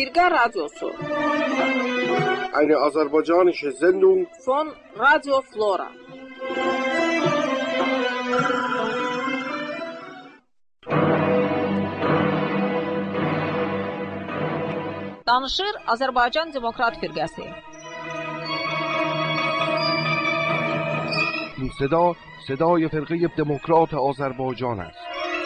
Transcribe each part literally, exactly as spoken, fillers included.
Firqə radiosu. Eine aserbaidschanische Sendung von Radio Flora. Danışır Azərbaycan Demokrat Firqəsi. این صدا صدای فرقه دموکرات آذربایجان است.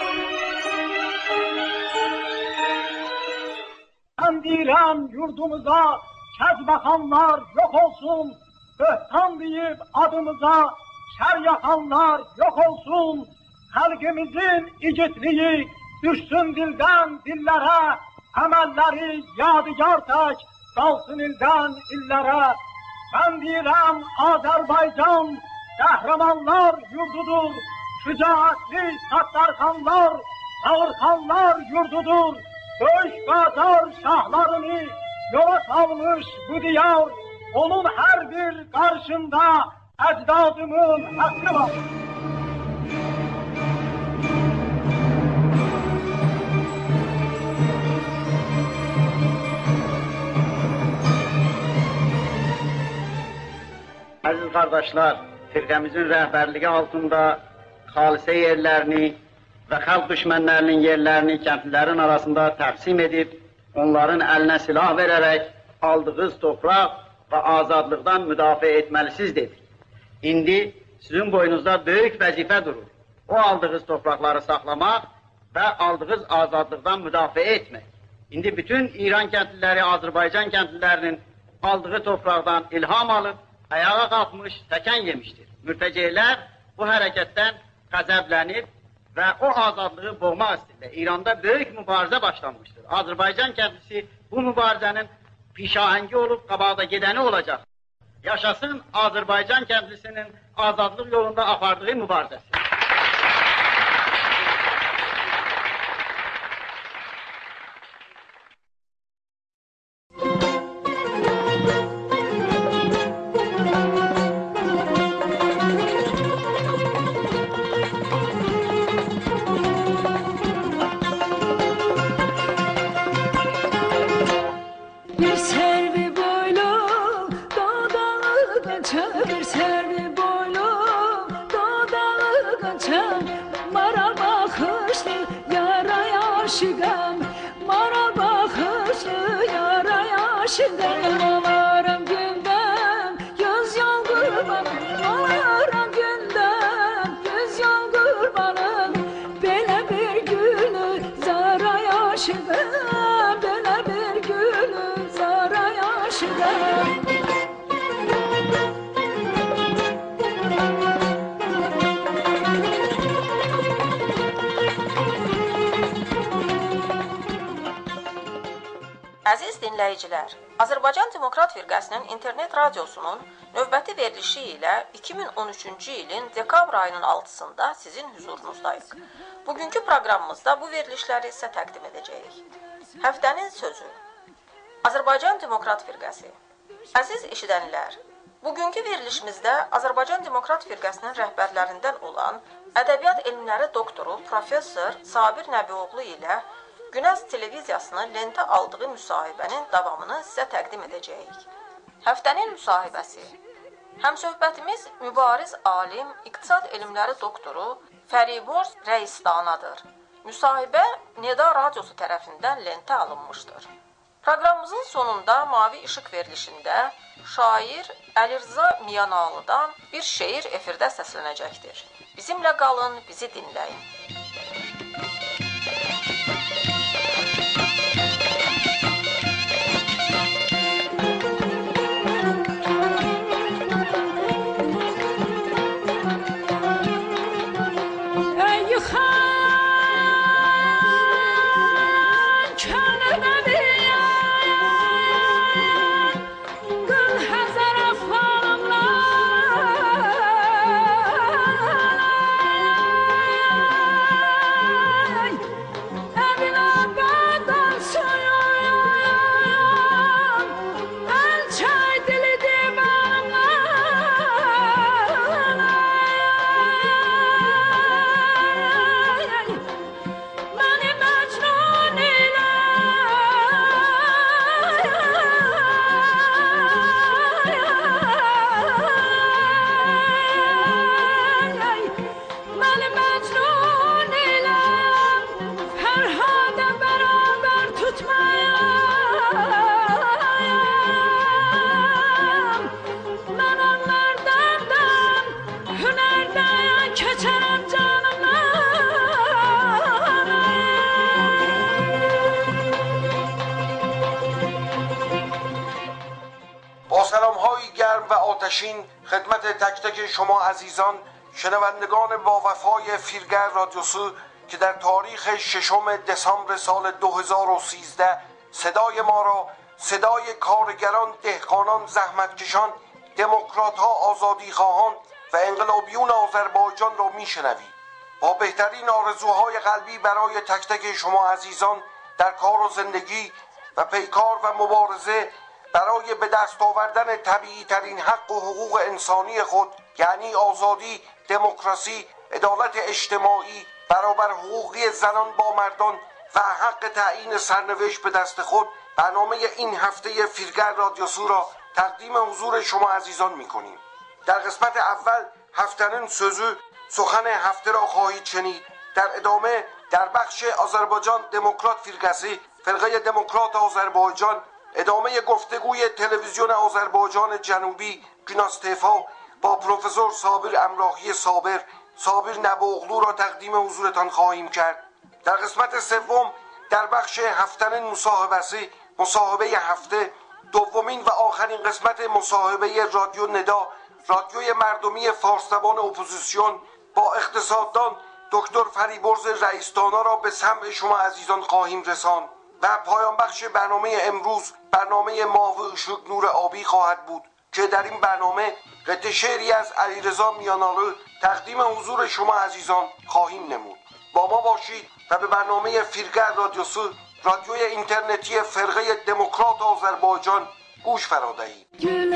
Ben deyirəm yurdumuza kəz baxanlar yok olsun, böhtan deyib adımıza şər yaxanlar yok olsun, xalqimizin igidliyi düşsün dildən dillərə, əməlləri yadigar tək qalsın ildən illərə. Ben deyirəm Azərbaycan qəhrəmanlar yurdudur, şücaətli Səttarxanlar, Ağırxanlar yurdudur. Böyük Qacar şahlarını yola salmış bu diyar, onun her bir karşında ecdadımın hakkı var. Aziz kardeşler, firqəmizin rəhbərliyi altında xalisə yerlərini və xalq düşmənlərinin yerlərini kəndlilərin arasında təqsim edib, onların əlinə silah verərək aldığınız torpaq və azadlıqdan müdafiə etməlisiz dedik. İndi sizin boynunuzda böyük vəzifə durur. O aldığınız torpaqları saxlamaq və aldığınız azadlıqdan müdafiə etmək. İndi bütün İran kəndliləri, Azərbaycan kəndlilərinin aldığı torpaqdan ilham alıb, ayağa qalxmış, təkən yemişdir. Mürtəceylər bu hərəkətdən qəzəblənib və o azadlığı boğmaq istəyirlər. İranda böyük mübarizə başlanmışdır. Azərbaycan kəndlisi bu mübarizənin pişahəngi olub, qabaqda gedəni olacaq. Yaşasın Azərbaycan kəndlisinin azadlıq yolunda apardığı mübarizəsi. Əziz dinləyicilər, Azərbaycan Demokrat Firqəsinin internet radiosunun növbəti verilişi ilə iki min on üçüncü ilin dekabr ayının altısında sizin hüzurunuzdayıq. Bugünkü proqramımızda bu verilişləri sizə təqdim edəcəyik. Həftənin sözü. Azərbaycan Demokrat Firqəsi. Əziz eşidənlər, bugünkü verilişimizdə Azərbaycan Demokrat Firqəsinin rəhbərlərindən olan ədəbiyyat elmləri doktoru Professor Sabir Nəbioğlu ilə Günəş televiziyasının lentə aldığı müsahibənin davamını sizə təqdim edəcəyik. Həftənin müsahibəsi. Həmsöhbətimiz mübariz alim, iqtisad elmləri doktoru Fəribors Rəisdanadır. Müsahibə Nida Radiosu tərəfindən lentə alınmışdır. Proqramımızın sonunda Mavi İşıq verilişində şair Əlirza Miyanalıdan bir şeir efirdə səslənəcəkdir. Bizimlə qalın, bizi dinləyin. Hazara سلام‌هایی گرم و آتشین خدمت تک تک شما عزیزان شنوندگان با وفای فیلگر رادیو سو که در تاریخ ششم دسامبر سال دو هزار و سیزده صدای ما را، صدای کارگران، دهقانان، زحمتکشان، دموکرات‌ها، آزادیخواهان و انقلابیون آذربایجان را میشنوید. با بهترین آرزوهای قلبی برای تک تک شما عزیزان در کار و زندگی و پیکار و مبارزه برای به دست آوردن طبیعی ترین حق و حقوق انسانی خود، یعنی آزادی، دموکراسی، عدالت اجتماعی، برابر حقوقی زنان با مردان و حق تعیین سرنوشت به دست خود، برنامه این هفته فیلگر رادیو سو را تقدیم حضور شما عزیزان می‌کنیم. در قسمت اول هفتنın sözü سخن هفته را خواهید شنید. در ادامه در بخش آذربایجان دموکرات فرقسی، فرقه دموکرات آذربایجان، ادامه گفتگوی تلویزیون آذربایجان جنوبی گناستفا با پروفسور صابر امراهی صابر صابر نبوغلو را تقدیم حضورتان خواهیم کرد. در قسمت سوم در بخش هفتنın مصاحبه‌سی، مصاحبه هفته، دومین و آخرین قسمت مصاحبه رادیو ندا، رادیوی مردمی فارس‌زبان اپوزیسیون با اقتصاددان دکتر فریبرز رئیس‌دانا را به سمع شما عزیزان خواهیم رساند و پایان بخش برنامه امروز برنامه ماه اشک نور آبی خواهد بود که در این برنامه قطعه شعری از علیرضا میانالو تقدیم حضور شما عزیزان خواهیم نمود. با ما باشید و به برنامه فیلگر رادیو سو، رادیوی اینترنتی فرقه دموکرات آذربایجان گوش فرا دهید.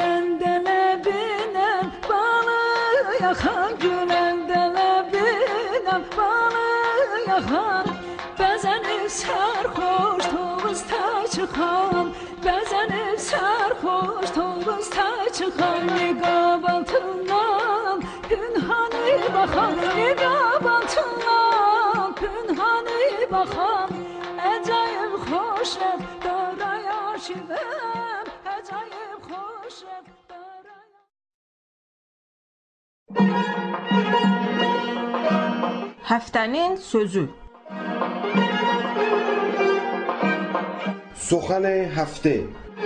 Yaxan güləndələ binəm balı yaxan bəzən ev sərxoş tovuz ta çıxan bəzən ev sərxoş tovuz ta çıxan niqab altından pünhanı baxan niqab altından pünhanı baxan əcayib xoşəm daray aşıqəm əcayib xoşəm Həftənin sözü. سخن هفته.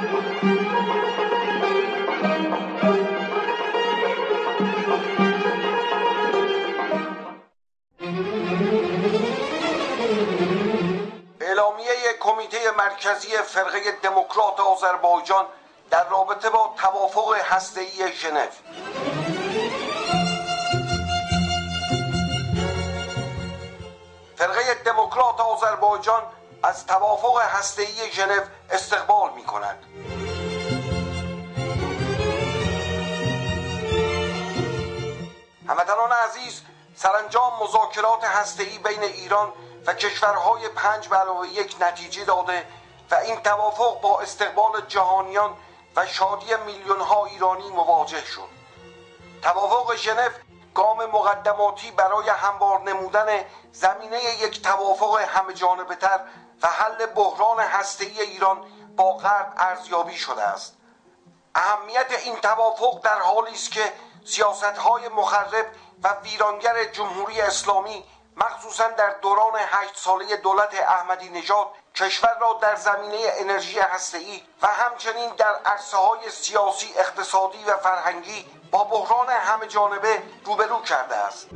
اعلامیه کمیته مرکزی فرقه دموکرات آذربایجان در رابطه با توافق هسته‌ای ژنو. فرقه دموکرات آذربایجان از توافق هسته‌ای ژنو استقبال می‌کند. هموطنان عزیز، سرانجام مذاکرات هسته‌ای بین ایران و کشورهای پنج به علاوه یک نتیجه داده و این توافق با استقبال جهانیان و شادی میلیون‌ها ایرانی مواجه شد. توافق ژنو گام مقدماتی برای هموار نمودن زمینه یک توافق همه‌جانبه‌تر و حل بحران هسته‌ای ایران با غرب ارزیابی شده است. اهمیت این توافق در حالی است که سیاست‌های مخرب و ویرانگر جمهوری اسلامی مخصوصاً در دوران هشت ساله دولت احمدی نژاد کشور را در زمینه انرژی هسته‌ای و همچنین در عرصه‌های سیاسی، اقتصادی و فرهنگی با بحران همه جانبه روبرو کرده است.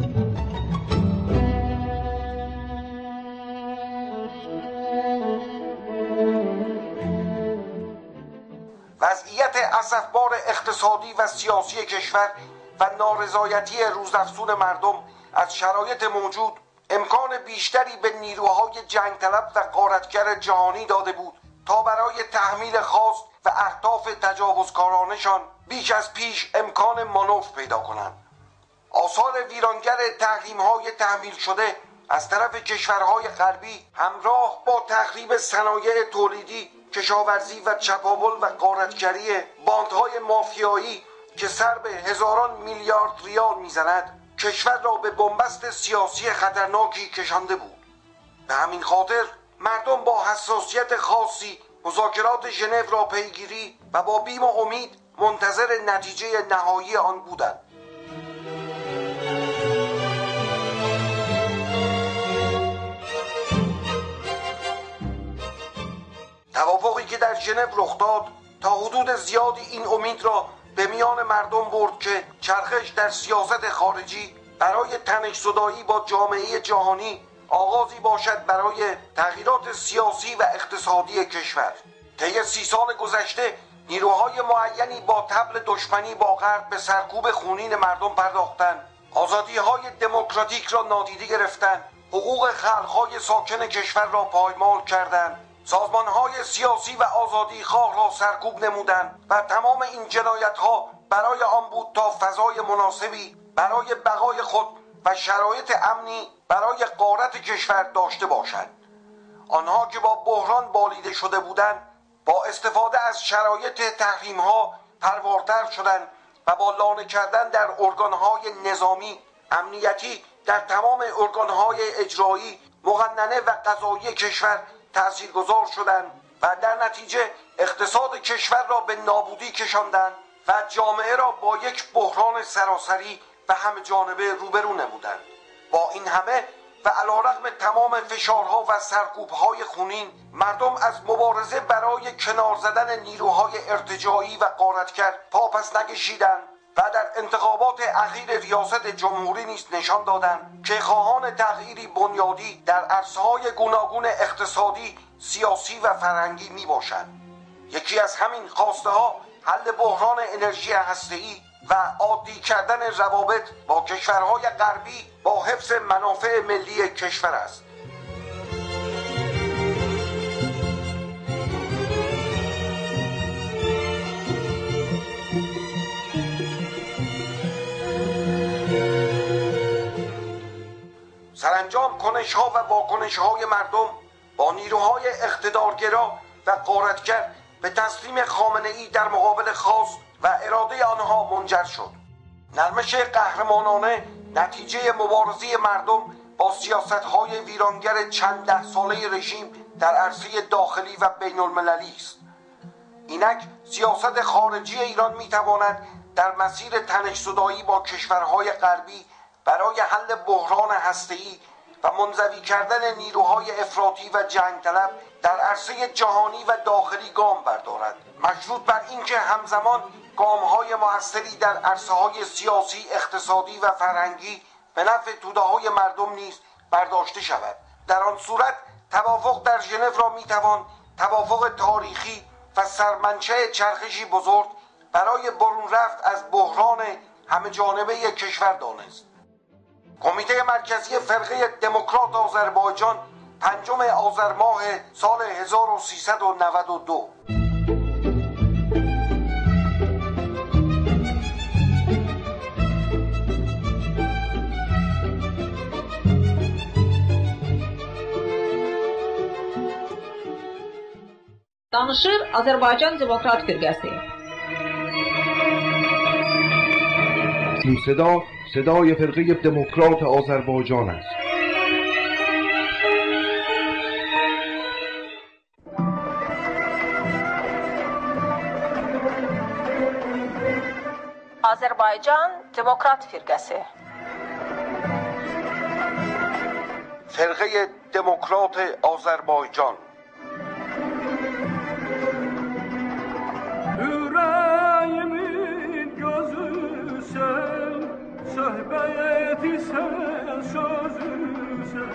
وضعیت اسفبار اقتصادی و سیاسی کشور و نارضایتی روزافزون مردم از شرایط موجود امکان بیشتری به نیروهای جنگ طلب و غارتگر جهانی داده بود تا برای تحمیل خواست و اهداف تجاوزکارانشان بیش از پیش امکان مانور پیدا کنند. آثار ویرانگر تحریم‌های تحمیل شده از طرف کشورهای غربی همراه با تخریب صنایع تولیدی، کشاورزی و چپاول و غارتگری باندهای مافیایی که سر به هزاران میلیارد ریال میزند کشور را به بنبست سیاسی خطرناکی کشانده بود. به همین خاطر مردم با حساسیت خاصی مذاکرات ژنو را پیگیری و با بیم و امید منتظر نتیجه نهایی آن بودند. توافقی که در ژنو رخ داد تا حدود زیادی این امید را به میان مردم برد که چرخش در سیاست خارجی برای تنش‌زدایی با جامعه جهانی آغازی باشد برای تغییرات سیاسی و اقتصادی کشور. طی سی سال گذشته نیروهای معینی با طبل دشمنی با غرب به سرکوب خونین مردم پرداختند، آزادی‌های دموکراتیک را نادیده گرفتند، حقوق خلق‌های ساکن کشور را پایمال کردند، سازمان‌های سیاسی و آزادیخواه را سرکوب نمودند و تمام این جنایت‌ها برای آن بود تا فضای مناسبی برای بقای خود و شرایط امنی برای غارت کشور داشته باشند. آنها که با بحران بالیده شده بودند با استفاده از شرایط تحریم‌ها پروارتر شدند و با لانه کردن در ارگان‌های نظامی، امنیتی، در تمام ارگان‌های اجرایی، مقننه و قضایی کشور تأثیرگذار شدند و در نتیجه اقتصاد کشور را به نابودی کشاندند و جامعه را با یک بحران سراسری و همه جانبه روبرو نمودند. با این همه و علیرغم تمام فشارها و سرکوب‌های خونین، مردم از مبارزه برای کنار زدن نیروهای ارتجاعی و غارتگر پاپس نکشیدند و در انتخابات اخیر ریاست جمهوری نیز نشان دادند که خواهان تغییری بنیادی در عرصه‌های گوناگون اقتصادی، سیاسی و فرهنگی میباشند. یکی از همین خواسته ها حل بحران انرژی هسته‌ای و عادی کردن روابط با کشورهای غربی با حفظ منافع ملی کشور است. سرانجام کنش‌ها و واکنش‌های مردم با نیروهای اقتدارگرا و غارتگر به تسلیم خامنه‌ای در مقابل خواست و اراده آنها منجر شد. نرمش قهرمانانه نتیجه مبارزه مردم با سیاست‌های ویرانگر چند ده ساله رژیم در عرصه داخلی و بین المللی است. اینک سیاست خارجی ایران می‌تواند در مسیر تنش‌زدایی با کشورهای غربی برای حل بحران هسته‌ای و منزوی کردن نیروهای افراطی و جنگ طلب در عرصه جهانی و داخلی گام بردارد، مشروط بر اینکه همزمان گام‌های موثری در عرصه‌های سیاسی، اقتصادی و فرهنگی به نفع توده‌های مردم نیز برداشته شود. در آن صورت توافق در ژنو را میتوان توافق تاریخی و سرمنشأ چرخشی بزرگ برای برون رفت از بحران همه جانبه کشور دانست. کمیته مرکزی فرقه دموکرات آذربایجان پنجم آذر ماه سال هزار و سیصد و نود و دو. Danışır Azərbaycan Demokrat Firqəsi. این صدا صدای فرقه دموکرات آذربایجان است. Azərbaycan Demokrat Firqəsi. فرقه دموکرات آذربایجان. Yüreğimin gözü sen, söhbeti sen, sözü sen.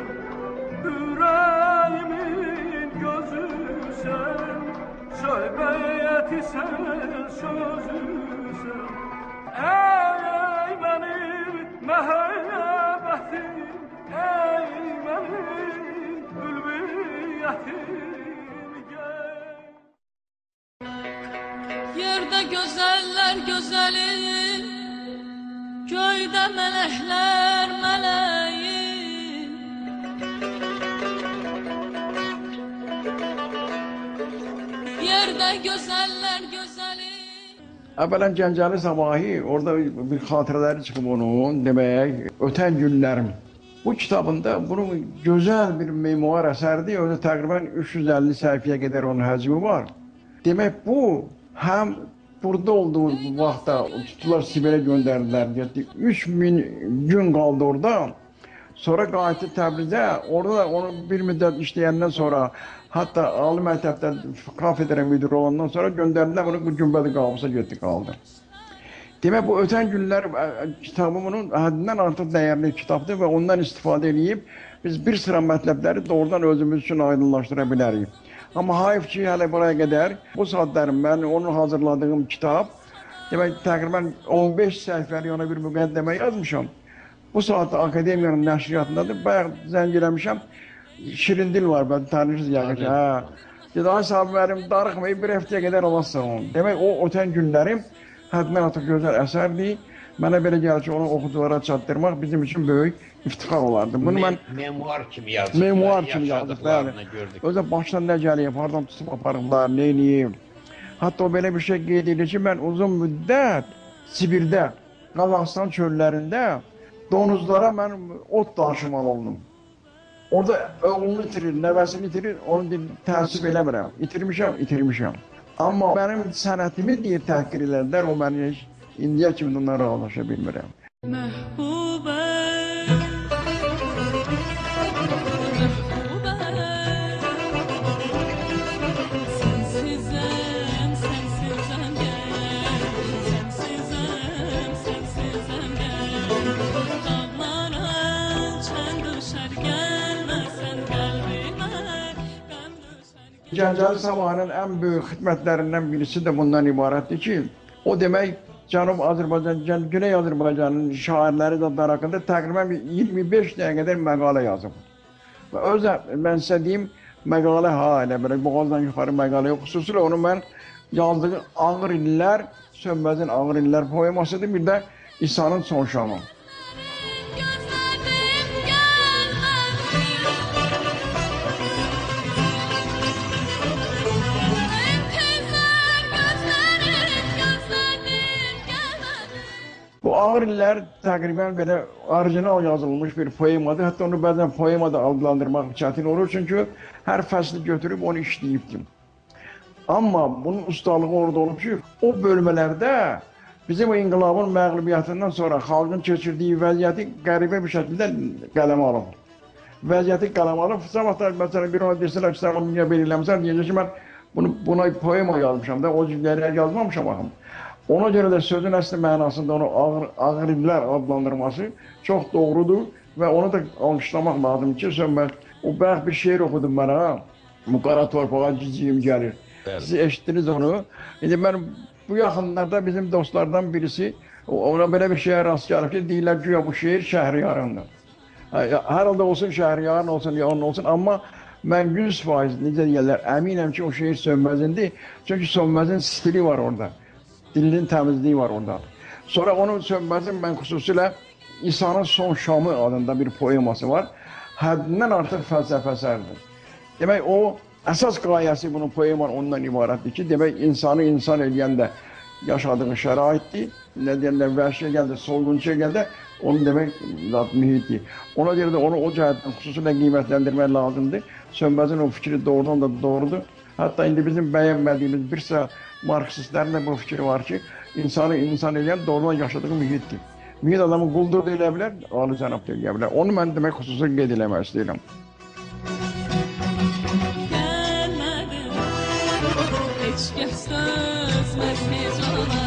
Yüreğimin gözü sen, söhbeti sen, sözü sen. Ey benim mehebbetim, ey benim ülviyetim. Yerde güzeller güzeli, köyde melekler meleği. Yerde güzeller güzeli. Evvelen Gəncəli Sabahı, orada bir xatirələri çıxıb onun, demək, ötən günlərim. Bu kitabında bunun gözəl bir memuar əsərdir, özü təqribən üç yüz əlli səhifəyə qədər onun həcmi var. Demək, bu həm burada olduğumuz bu vaxtda tutdular Sibirə göndərdilər. üç min gün qaldı orada. Sonra qayıtdı Təbrizə, orada da onu bir müddət işləyəndən sonra, hatta Ali məktəbdə kafedra müdürü olandan sonra göndərdilər bunu bu Gümbədi Qavısa getdi qaldı. Demək bu ötən günlər kitabımın həddindən artıq dəyərli kitabdır və ondan istifadə edib biz bir sıra mətləbləri doğrudan özümüz üçün aydınlaşdıra bilərik. Amma hayf ki, hələ buraya qədər bu saatlərim mən onun hazırladığım kitab, demək təqribən on beş səhifəli ona bir müqəddimə yazmışam. Bu saatda akademiyanın nəşriyyatındadır. Bayaq zəng eləmişəm. Şirindil var, ben tanışız yaqın. Hə. Dedi, ay sahibi mənim darıxmayıb bir həftəyə qədər olasın onu. Demək o ötən günlərim həddindən artıq gözəl əsərdir. Mənə belə gəlir ki, onu oxuculara çatdırmaq bizim üçün böyük iftixar olardı. Bunu mən memuar kimi yazdım. Memuar kimi yazdım, bəli. Özə başdan nə gəliyib, hardan tutub aparıblar, nə eləyib. Hatta o belə bir şey qeyd edir ki, mən uzun müddət Sibirdə, Qazaxıstan çöllərində donuzlara mən ot daşımalı oldum. Orada oğlunu itirir, nəvəsini itirir, onu təəssüf eləmirəm. İtirmişəm, itirmişəm. Amma mənim sənətimi deyir təhqir elərlər, o məni indiyə kimi ondan razılaşa bilmirəm. Məhbubə, sensizəm, sensizəm gəl, sensizəm, sensizəm gəl, dağlara çən düşər gəlməsən qəlbimə, qəm düşər gəl. Gəncəli Sabahının ən böyük xidmətlərindən birisi də bundan ibarətdir ki, o demək Cənub Azərbaycan, Güney Azərbaycanın şairləri də haqqında təqribən iyirmi beş dəqiqə qədər məqalə yazıb. Və özə mən sizə deyim, məqalə ha elə belə boğazdan yuxarı məqalə yox. Xüsusilə onu mən yazdığı Ağır İllər, Sönməzin Ağır İllər poemasıdır, bir də İsa'nın Son Şamı. Bu Ağır İllər təqribən belə orijinal yazılmış bir poemadır. Hətta onu bəzən poema da adlandırmaq çətin olur. Çünki hər fəsli götürüb onu işləyibdim. Amma bunun ustalığı orada olub ki, o bölmələrdə bizim o inqilabın məğlubiyyətindən sonra xalqın keçirdiyi vəziyyəti qəribə bir şəkildə qələmə alıb. Vəziyyəti qələmə alıb. Sabahlar məsələn bir ona desələr ki, sən onu niyə belə eləmişsən, deyəcək ki, mən bunu, buna poema yazmışam da, o cümlələri yazmamışam baxım. Ona görə də sözün əsli mənasında onu ağır, ağır illər adlandırması çox doğrudur və onu da alqışlamaq lazım ki, Sönməz, o bəx bir şeir oxudum mənə, bu qara torpağa ciciyim gəlir. Siz eşitdiniz onu. İndi mən bu yaxınlarda bizim dostlardan birisi ona belə bir şeye rast gəlib ki, deyirlər ki, bu şeir Şəhriyarındır. Hər halda olsun Şəhriyarın olsun, yalan olsun, amma mən yüz faiz necə deyirlər, əminəm ki, o şeir Sönməzindir. Çünki Sönməzin stili var orada. Dilinin təmizliyi var orada. Sonra onun Sönməzin mən xüsusilə İsa'nın Son Şamı adında bir poeması var. Həddindən artıq fəlsəfə əsərdir. Demək, o əsas qayəsi bunun poeman ondan ibarətdir ki, demək, insanı insan eləyən də yaşadığı şəraitdir. Nə deyirlər, vəhşiyə gəldi, solğunçuya gəldi, onu demək, zat mühitdir. Ona görə də onu o cəhətdən xüsusilə qiymətləndirmək lazımdır. Sönməzin o fikri doğrudan da doğrudur. Hətta indi bizim bəyənmədiyimiz bir sıra Marksistlərin də bu fikri var ki, insanı insan eləyən doğrudan yaşadığı mühitdir. Mühit adamı quldur da elə bilər, alı cənab da elə bilər. Onu mən demək xüsusi qeyd eləmək istəyirəm. Gəlmədim, heç kəs dözməz hicana,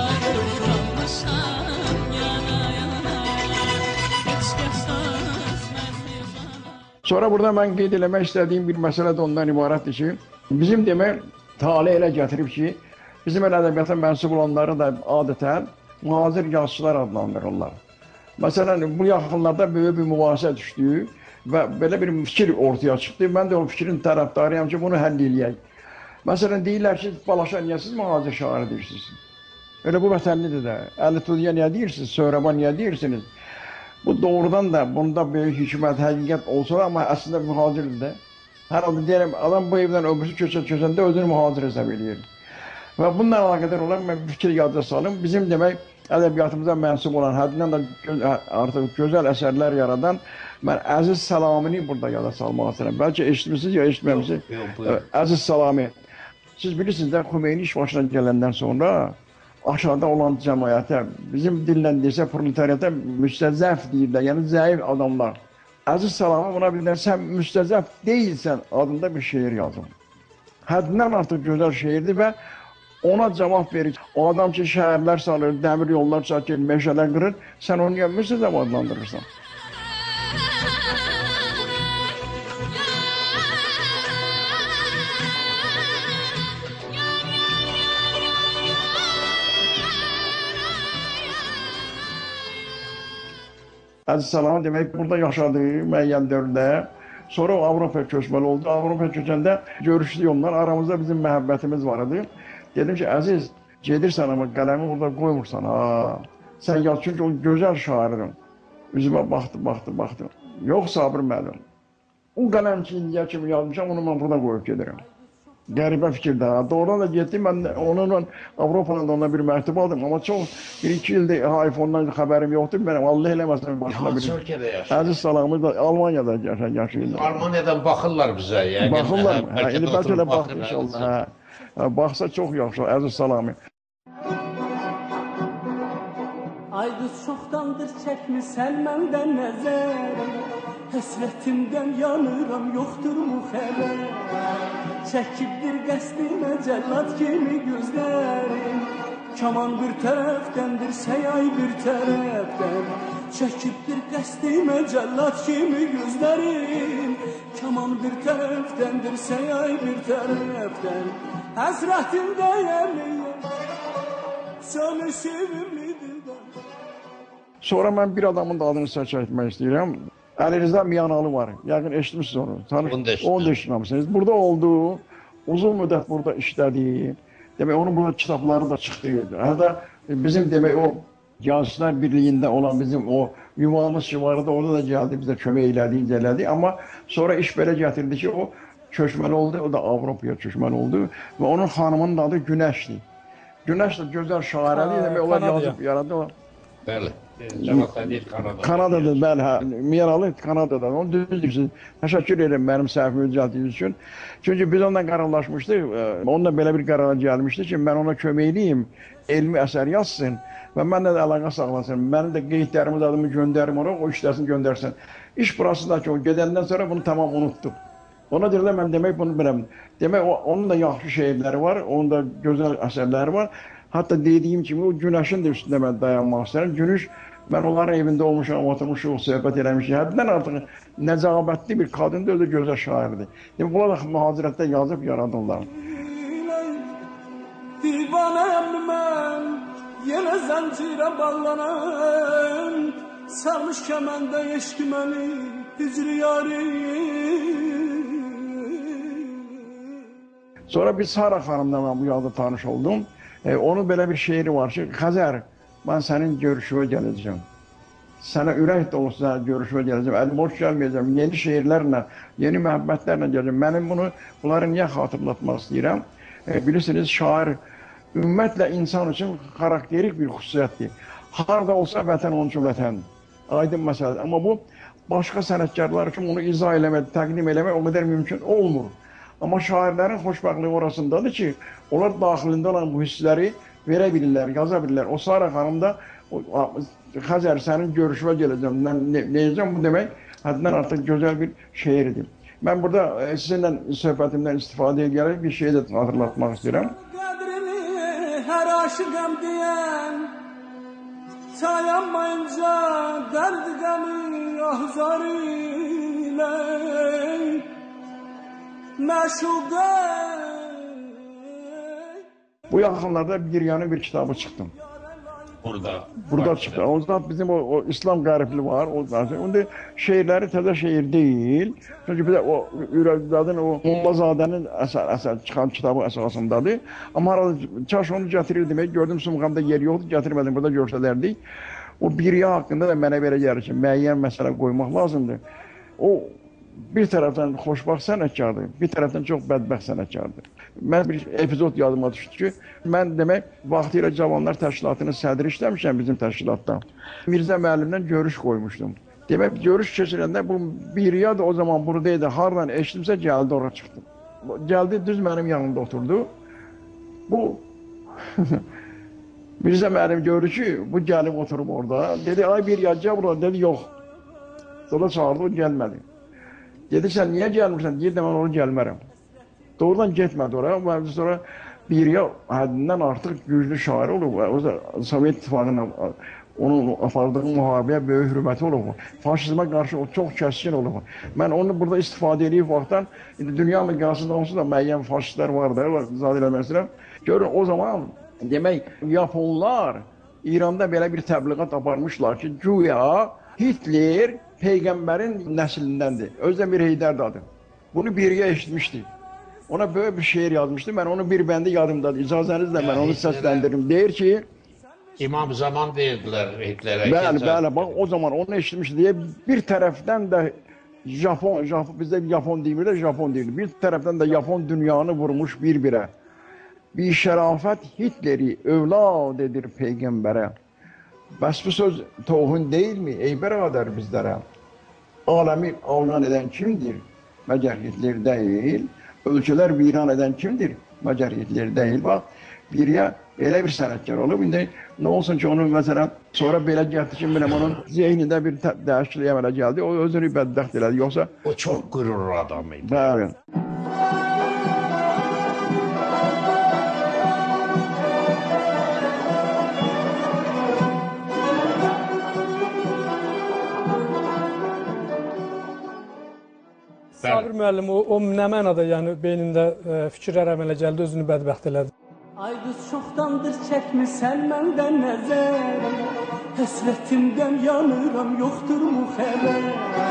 qalmışam yana yana, heç kəs dözməz hicana. Sonra burada mən qeyd eləmək istədiyim bir məsələ də ondan ibarətdir ki, bizim demək, talih elə gətirib ki, bizim el ədəbiyyata mənsub olanları da adətən mühazir yazıçılar adlandırırlar. Məsələn, bu yaxınlarda böyük bir mübahisə düşdü və belə bir fikir ortaya çıxdı. Mən də o fikrin tərəfdarıyam ki, bunu həll eləyək. Məsələn, deyirlər ki, Balaşa niyə siz mühazir şairi deyirsiniz? Öyle bu vətənlidir də. Əli Tudiyə niyə deyirsiniz? Söhrəba niyə deyirsiniz? Bu doğrudan da bunda böyük hikmət, həqiqət olsa da, amma əslində mühazirdir də. Hər halda deyirəm, adam bu evdən öbürsü köçə-köçəndə özünü mühazir hesab edir. Və bununla əlaqədar olan mən fikir yadda salım. Bizim demək, ədəbiyyatımıza mənsub olan, həddindən də artıq gözəl əsərlər yaradan mən Əziz Salamini burada yada salmaq istəyirəm. Bəlkə eşitmişsiniz ya eşitməmişsiniz. Əziz Salami. Siz bilirsiniz də, Xümeyni iş başına gələndən sonra aşağıda olan cəmiyyətə, bizim dillə desə proletariata müstəzəf deyirlər, yəni zəif adamlar Əziz Salamı buna bir də sən müstəcəb deyilsən adında bir şeir yazdım. Həddindən artıq gözəl şeirdir və ona cavab verir. O adam ki şəhərlər salır, dəmir yollar çəkir, meşələr qırır, sən onu niyə müstəcəb adlandırırsan? Əziz Salamı demək burada yaşadı müəyyən dövrdə. Sonra o Avropaya köçməli oldu. Avropaya köçəndə görüşdük ondan. Aramızda bizim məhəbbətimiz var idi. Dedim ki, Əziz, gedirsən amma qələmi burada qoymursan. Ha. Sən yaz, çünki o gözəl şairin. Üzümə baxdı, baxdı, baxdı. Yox Sabir müəllim. O qələm ki, indiyə kimi yazmışam, onu mən burada qoyub gedirəm. Qəribə fikirdə. Doğrudan da getdim, mən onunla Avropadan da ona bir məktub aldım. Amma çox, bir iki ildir iPhone-dan xəbərim yoxdur. Mənim Allah eləməsin başına bir. Hansı ölkədə yaşayır? Əziz Salamı da Almaniyada yaşayır. Almaniyadan baxırlar bizə. Yəni, baxırlar mı? Hə, indi bəlkə də oturub baxdı inşallah. Hə. Hə, baxsa çox yaxşı, Əziz Salamı. Ay qız çoxdandır çəkmisən məndən nəzər, həsrətimdən yanıram, yoxdur mu xəbər? Çəkibdir qəsdimə cəllad kimi gözlərim, kaman bir tərəfdəndir, səyay bir tərəfdən. Çəkibdir qəsdimə cəllad kimi gözlərim, kaman bir tərəfdəndir, səyay bir tərəfdən. Həsrətimdəyəm, səni sevimli dildən. Sonra mən bir adamın da adını sizə çəkmək istəyirəm. Əli Rıza Miyanalı var. Yəqin eşitmişsiniz onu. Tanış, onu da eşitməmişsiniz. Burada oldu. Uzun müddət burada işlədi. Demək onun burada kitabları da çıxdı. Hətta bizim demək o Yazıçılar Birliyində olan bizim o yuvamız ki vardı. Orada da gəldi, bizə kömək elədi, incələdi. Amma sonra iş belə gətirdi ki, o köçməli oldu. O da Avropaya köçməli oldu. Və onun xanımının adı Günəşdir. Günəş də gözəl şairəli. Demək onlar yazıb yaradı. Bəli. Cənab Qədir Kanada. Kanadadır, bəli, hə. Miyanalı Kanadadan. Onu düzdürsünüz. Təşəkkür edirəm mənim səhvimi düzəltdiyiniz üçün. Çünki biz onunla qərarlaşmışdıq. Onunla belə bir qərara gəlmişdi ki, mən ona kömək edeyim, elmi əsər yazsın və mənlə də əlaqə saxlasın. Mənim də qeydlərimiz adımı göndərim ona, o işləsin göndərsin. İş burasında ki, o gedəndən sonra bunu tamam unutduq. Ona deyirlər, mən demək bunu biləm. Demək, o, onun da yaxşı şeirləri var, onun da gözəl əsərləri var. Hətta dediyim kimi, o Günəşin də üstündə mən dayanmaq istəyirəm. Günüş, mən onların evində olmuşam, oturmuşuq, söhbət eləmişik. Həddən artıq nəcabətli bir qadındır, özü gözəl şairdir. Demək, bunlar da mühacirətdə yazıb yaradırlar. Divanəm mən, yenə zəncirə bağlanan, sarmış kəməndə eşki məni, hicri yarim. Sonra bir Sara xanımla mən bu yolda tanış oldum. E, onun belə bir şeiri var ki, Xəzər, mən sənin görüşüvə gələcəm. Sənə ürək dolusu görüşüvə gələcəm. Əlim boş gəlməyəcəm. Yeni şeirlərlə, yeni məhəbbətlərlə gələcəm. Mənim bunu, bunları niyə xatırlatmaq istəyirəm? E, bilirsiniz, şair ümumiyyətlə insan üçün xarakterik bir xüsusiyyətdir. Harada olsa vətən onun üçün vətəndir. Aydın məsələdir. Amma bu, başqa sənətkarlar üçün onu izah eləmək, təqdim eləmək o qədər mümkün olmur. Amma şairlərin xoşbəxtliyi orasındadır ki, onlar daxilində olan bu hissləri verə bilirlər, yaza bilirlər. O Sara xanım da, o, Xəzər, sənin görüşüvə gələcəm, ne, neyəcəm bu demək, həddindən artıq gözəl bir şeirdir. Mən burada e, sizinlə söhbətimdən istifadə edərək bir şeyi də hatırlatmaq istəyirəm. Qədrini hər aşıqəm deyən, sayanmayınca dərdi qəmi ahzar ilə məşuqə. Bu yaxınlarda bir yanı bir kitabı çıxdım. Burada. Burada çıxdı. O zaman bizim o, o İslam qəribli var. O onda şeirləri təzə şeir deyil. Çünki bir də o Ürəkzadın, o Mollazadənin əsər, əsər çıxan kitabı əsasındadır. Amma arada çaş onu gətirir demək, gördüm sumğamda yer yoxdur, gətirmədim, burada görsələrdik. O biriya haqqında da mənə belə gəlir ki, müəyyən məsələ qoymaq lazımdır. O bir tərəfdən xoşbaxt sənətkardır, bir tərəfdən çox bədbəxt sənətkardır. Mən bir epizod yadıma düşdü ki, mən demək, vaxtilə Cavanlar Təşkilatının sədri işləmişəm bizim təşkilatda. Mirzə müəllimdən görüş qoymuşdum. Demək, görüş keçirəndə bu biriya da o zaman buradaydı, hardan eşitdimsə gəldi, ora çıxdım. Gəldi, düz mənim yanımda oturdu. Bu, Mirzə müəllim gördü ki, bu gəlib oturub orada. Dedi, ay bir ya, gəl burada, dedi, yox. Sonra çağırdı, o gəlmədi. Dedi, sən niyə gəlmirsən? Deyir, mən onu gəlmərəm. Doğrudan getmədi oraya. Və sonra Biriya həddindən artıq güclü şair olub. O da Sovet İttifaqına onun apardığı müharibəyə böyük hürməti olub. Faşizmə qarşı o çox kəskin olub. Mən onu burada istifadə edib vaxtdan, indi dünya miqyasında onsuz da müəyyən faşistlər vardı, izah eləmək istəyirəm. Görün, o zaman demək, Yaponlar İranda belə bir təbliğat aparmışlar ki, güya Hitler Peyğəmbərin nəslindəndir. Özdə bir Heydərdir adı. Bunu Biriya eşitmişdi. Ona böyle bir şiir yazmıştı. Ben onu bir bəndi yadımdadır. İcazənizlə mən onu səsləndirim. Deyir ki, İmam Zaman deyirdiler Hitler'e. Bəli, bəli, bax o zaman onu eşitmişdi diye bir tərəfdən də Japon, Japon bizdə Japon deyir də Japon deyir. Bir tərəfdən də Japon dünyanı vurmuş bir-birə. Bir şərafət Hitleri övlad edir Peyğəmbərə. Bəs bu söz tohun deyilmi? Ey bərabər bizlərə. Aləmi alqan edən kimdir? Məgər Hitler deyil. Ölçülər viran edən kimdir? Məgər Hitler deyil. Bax, Biriya elə bir sənətkar olub. İndi nə olsun ki, onun məsələn, sonra belə gəldi ki, biləm, onun zeynində bir dəyişikliyə əmələ gəldi. O özünü bədbəxt elədi. Yoxsa... O çox qürurlu adam idi. Bəli. Sabir müəllim o, o nə mənada, yəni beynində e, fikirlər əmələ gəldi, özünü bədbəxt elədi. Ay qız çoxdandır çəkmirsən məndən nəzər, həsrətimdən yanıram, yoxdur mu xəbər,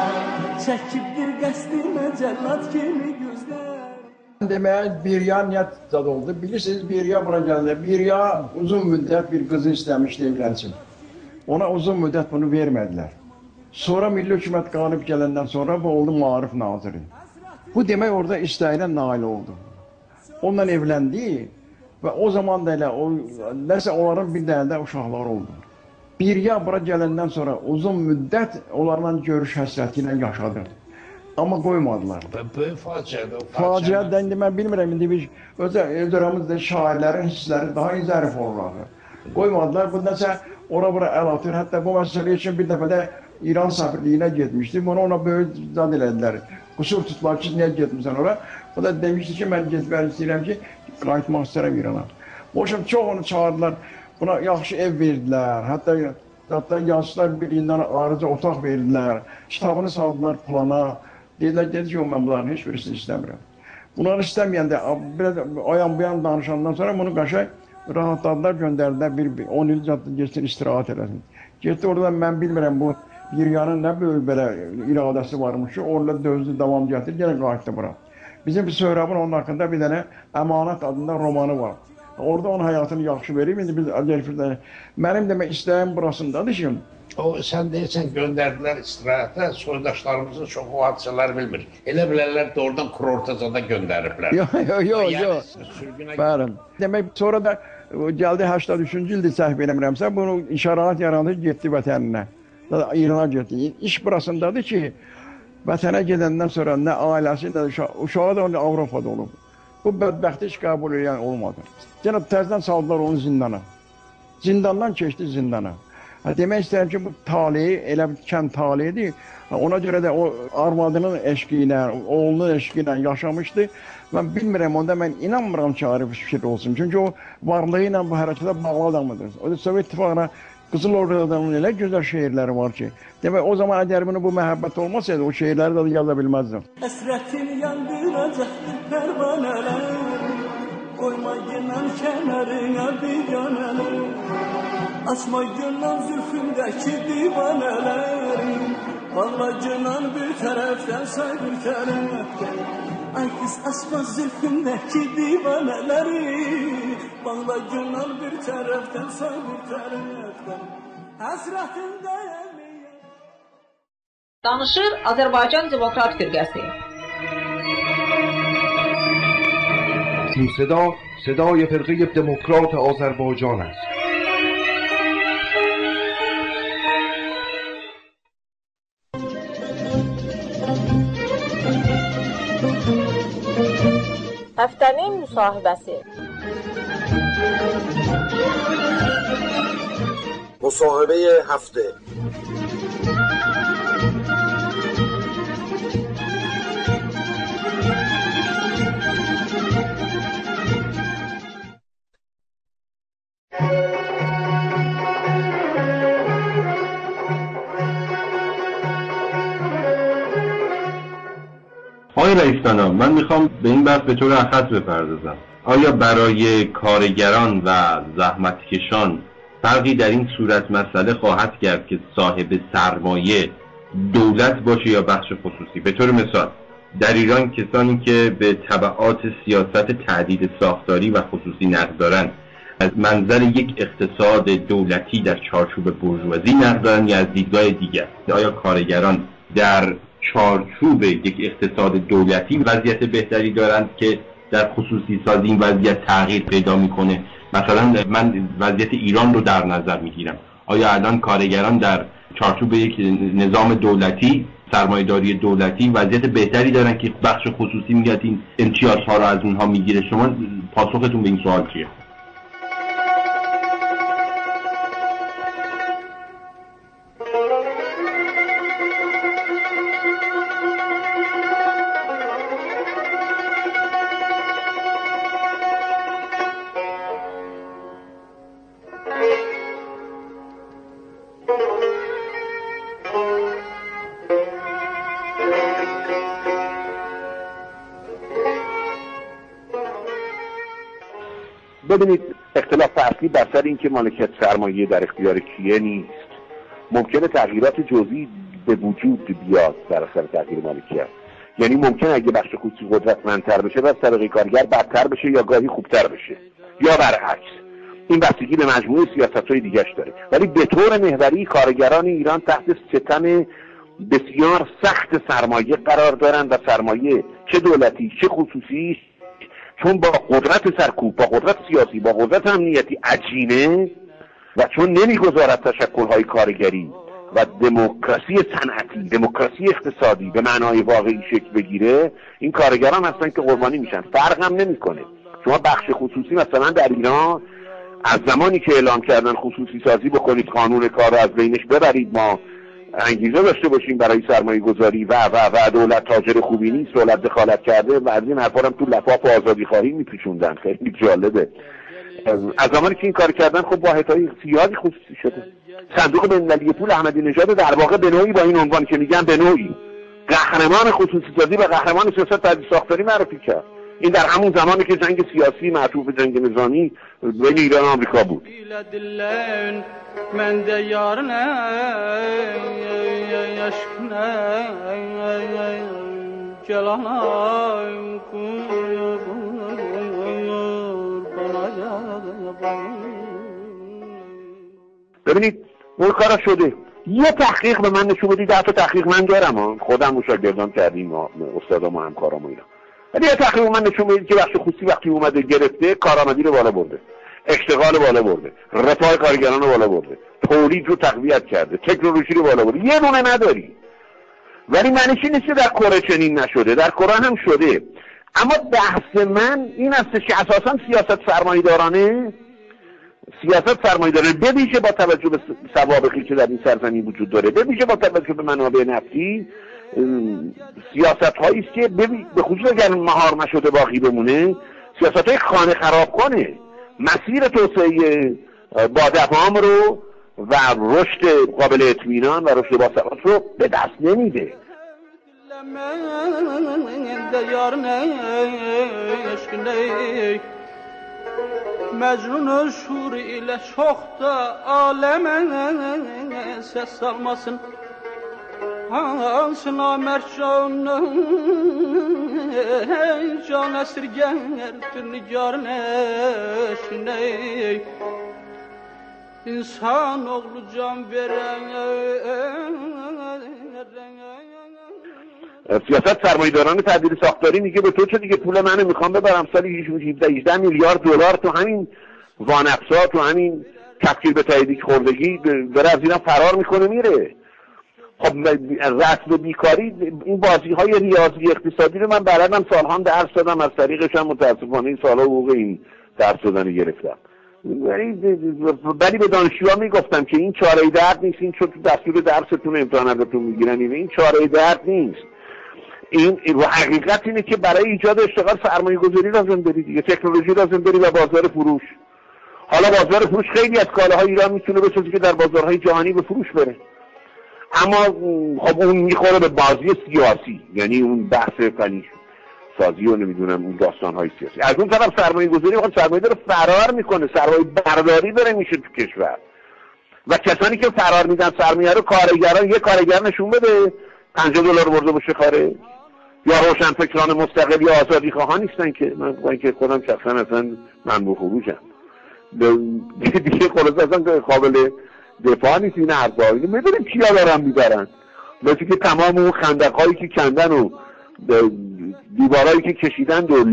çəkibdir qəsdimə cəllad kimi gözlər. Demək, Biriya niyyət zad oldu. Bilirsiniz, Biriya bura gəldi. Biriya uzun müddət bir qızı istəmişdi evlənsin. Ona uzun müddət bunu vermədilər. Sonra Milli Hökumət qalib gələndən sonra bu oldu Maarif naziri. Bu demək orada istəyinə nail oldu. Onunla evləndi və o zaman da elə, o, nəsə onların bir dənə də uşaqları oldu. Biriya bura gələndən sonra uzun müddət onlarla görüş həsrəti ilə yaşadı. Amma qoymadılar. Böyük faciədir. Faciədən mən bilmirəm, indi biz öz dövrümüzdə şairlərin hissləri daha zərif olurlar. Qoymadılar, bu nəsə ora-bura əl atır. Hətta bu məsələ üçün bir dəfə də İran səfirliyinə getmişdi. Bunu ona böyük zad elədilər. Qusur tutmaq ki, niyə getmirsən ora? O da demişdi ki, mən getmək istəyirəm ki, qayıtmaq istəyirəm İrana. Boşum, çox onu çağırdılar. Buna yaxşı ev verdilər. Hətta, hətta yansılar birindən ayrıca otaq verdilər. Kitabını saldılar plana. Dedilər, dedi ki, mən bunların heç birisini istəmirəm. Bunları istəməyəndə, biraz ayan bu yan danışandan sonra bunu qaşay rahatladılar, göndərdilər, bir on il geçsin, istirahat eləsin. Getdi oradan, mən bilmirəm, bu Biriyanın nə böyük belə iradəsi varmış ki, orada dözdü, davam gətirdi, yenə qayıtdı bura. Bizim bir Söhrəbin onun haqqında bir dənə Əmanət adında romanı var. Orada onun həyatını yaxşı verib, indi biz Əgərfirdə, mənim demək istəyim burasındadır ki, o, sən deyirsən, göndərdilər istirahətə, soydaşlarımızın çox o hadisələri bilmir. Elə bilərlər də oradan kurortacada göndəriblər. Yox, yox, yox, yox. Bəli. Demək, sonra da gəldi səksən üçüncü ildə səhv eləmirəmsə, bunu işarat yarandı, getdi vətəninə. İrana getdi. İş burasındadır ki, vətənə gedəndən sonra nə ailəsi, nə uşağı, uşağı da Avropada olub. Bu bədbəxti heç qəbul edən olmadı. Yenə təzdən saldılar onu zindana. Zindandan keçdi zindana. Demək istəyirəm ki, bu talihi, elə bir kənd talihidir. Ona görə də o arvadının eşqi ilə, oğlunun eşqi ilə yaşamışdı. Mən bilmirəm, onda mən inanmıram ki, ayrı bir fikir olsun. Çünki o varlığı ilə bu hərəkətə bağlı adamıdır. O da Sovet İttifaqına Qızıl Ordu'dan elə gözəl şeirləri var ki, demək o zaman əgər bunu bu məhəbbət olmasaydı, o şeirləri də yaza bilməzdim. Həsrətin yandıracaqdır pərvanələr, qoyma gündən kənarına biganələr, açma gündən zülfündəki divanələr, bağla gündən bir tərəfdən say bir tərəfdən. Ay qız açma zülfündəki divanələri, bağla gündən bir tərəfdən say bir tərəfdən. Həsrətində elməyəm. Danışır Azərbaycan Demokrat Firqəsi. این صدا صدای فرقه دموکرات آذربایجان است. Həftənin müsahibəsi. مصاحبه هفته آقای رئیس‌جناب، من میخوام به این بحث به طور اخص بپردازم. آیا برای کارگران و زحمتکشان فرقی در این صورت مسئله خواهد کرد که صاحب سرمایه دولت باشه یا بخش خصوصی؟ به طور مثال در ایران کسانی که به تبعات سیاست تعدیل ساختاری و خصوصی نقد دارن از منظر یک اقتصاد دولتی در چارچوب بورژوازی نقد دارن یا از دیدگاه دیگر؟ آیا کارگران در چارچوب یک اقتصاد دولتی وضعیت بهتری دارند که در خصوصی سازی این وضعیت تغییر پیدا میکنه؟ مثلا من وضعیت ایران رو در نظر میگیرم. آیا الان کارگران در چارچوب یک نظام دولتی، سرمایه‌داری دولتی وضعیت بهتری دارن که بخش خصوصی میاد این امتیازها رو از اونها میگیره؟ شما پاسختون به این سوال چیه؟ ببینید، اختلاف اصلی بر سر این که مالکیت سرمایه در اختیار کیه نیست. ممکنه تغییرات جزئی به وجود بیاد در اثر تغییر مالکیت. یعنی ممکنه اگه بخش خصوصی قدرتمندتر بشه بر طبقه کارگر بدتر بشه یا گاهی خوبتر بشه یا برعکس. این بستگی به مجموعه سیاست‌های دیگه‌اش داره. ولی به طور محوری کارگران ایران تحت ستم بسیار سخت سرمایه قرار دارن و سرمایه چه دولتی چه خصوصی، چون با قدرت سرکوب، با قدرت سیاسی، با قدرت امنیتی عجینه و چون نمیگذارد تشکل‌های کارگری و دموکراسی صنعتی، دموکراسی اقتصادی به معنای واقعی شکل بگیره، این کارگران هستن که قربانی میشن. فرق هم نمیکنه. شما بخش خصوصی مثلا در ایران از زمانی که اعلام کردن خصوصی سازی بکنید، قانون کار رو از بینش ببرید، ما انگیزه داشته باشیم برای سرمایه گذاری و و و دولت تاجر خوبی نیست، دولت دخالت کرده و از این حرفا هم تو لفاف آزادی خواهی میپیچوندن. خیلی جالبه. از زمانی که این کار کردن خب واحدهای زیادی خصوصی شده. صندوق بین‌المللی پول احمدی نژاد در واقع به نوعی با این عنوان که میگن به نوعی قهرمان خصوصی سازی و قهرمان سیاست تعدیل ساختاری معرفی کرد. این در همون زمانی که جنگ سیاسی معطوف به جنگ نظامی بین ایران و آمریکا بود. من de yarına aşkına gelana ببینید اون کارا شده. یه تحقیق به من نشون بدید. حتی تحقیق من دارم، خودم رو شاگردان کردیم، استادام و همکارام و اینا. ولی یه تحقیق من نشون بدید که بخش خصوصی وقتی اومده گرفته، کارآمدی رو بالا برده، اشتغال بالا برده، رفاه کارگران رو بالا برده، تولید رو تقویت کرده، تکنولوژی رو بالا برده. یه دونه نداری. ولی معنیش نیست که در کره چنین نشده. در کره هم شده. اما بحث من این است که اساساً سیاست سرمایه‌دارانه، سیاست سرمایه‌دارانه به ویژه با توجه به سوابقی که در این سرزمین وجود داره، به ویژه با توجه به منابع نفتی، سیاست هایی است که به خصوص اگر مهار نشده باقی بمونه، سیاست های خانه خراب کنه، مسیر توسعه با دوام رو و رشد قابل اطمینان و رشد با ثبات رو به دست نمیده. Mecnun şuur ile çok da aleme ses salmasın. Hansına mercanı can esirgen her türlü carneşine İnsan oğlu can veren سیاست سرمایه‌داران تعدیل ساختاری میگه به تو چه دیگه پول منو میخوام ببرم سالی هجده هجده میلیارد دلار تو همین وانپسا، تو همین تفکیر به تاییدی خوردگی داره از اینا فرار میکنه میره. خب رسم بیکاری، این بازی های ریاضی اقتصادی رو من بلدم، سالها هم درس دادم، از طریقش هم متاسفانه این سالها حقوق این درس دادن گرفتم. ولی به دانشجوها میگفتم که این چاره درد نیست، این چون تو دستور درستون امتحاناتتون میگیرن، این چاره درد نیست. این حقیقت اینه که برای ایجاد اشتغال سرمایه گذاری لازم داری دیگه، تکنولوژی لازم داری و بازار فروش. حالا بازار فروش خیلی از کالاهای ایران میتونه بسازه که در بازارهای جهانی به فروش بره، اما خب اون میخوره به بازی سیاسی، یعنی اون بحث فنی سازی و نمیدونم اون داستانهای سیاسی. از اون طرف سرمایه گذاری میخواد سرمایه داره فرار میکنه، سرمایه برداری داره میشه تو کشور و کسانی که فرار میدن سرمایه رو کارگران، یه کارگر نشون بده پنجاه دلار برده باشه خارج، یا روشنفکران مستقل یا آزادی خواهان نیستن که من با اینکه خودم شخصا اصلا منبوع خروجم دیگه خلاص اصلا قابل دفاع نیست این حرفا. میدونیم کیا دارن میبرن، مثل که تمام اون خندق‌هایی که کندن و دیوارایی که کشیدن و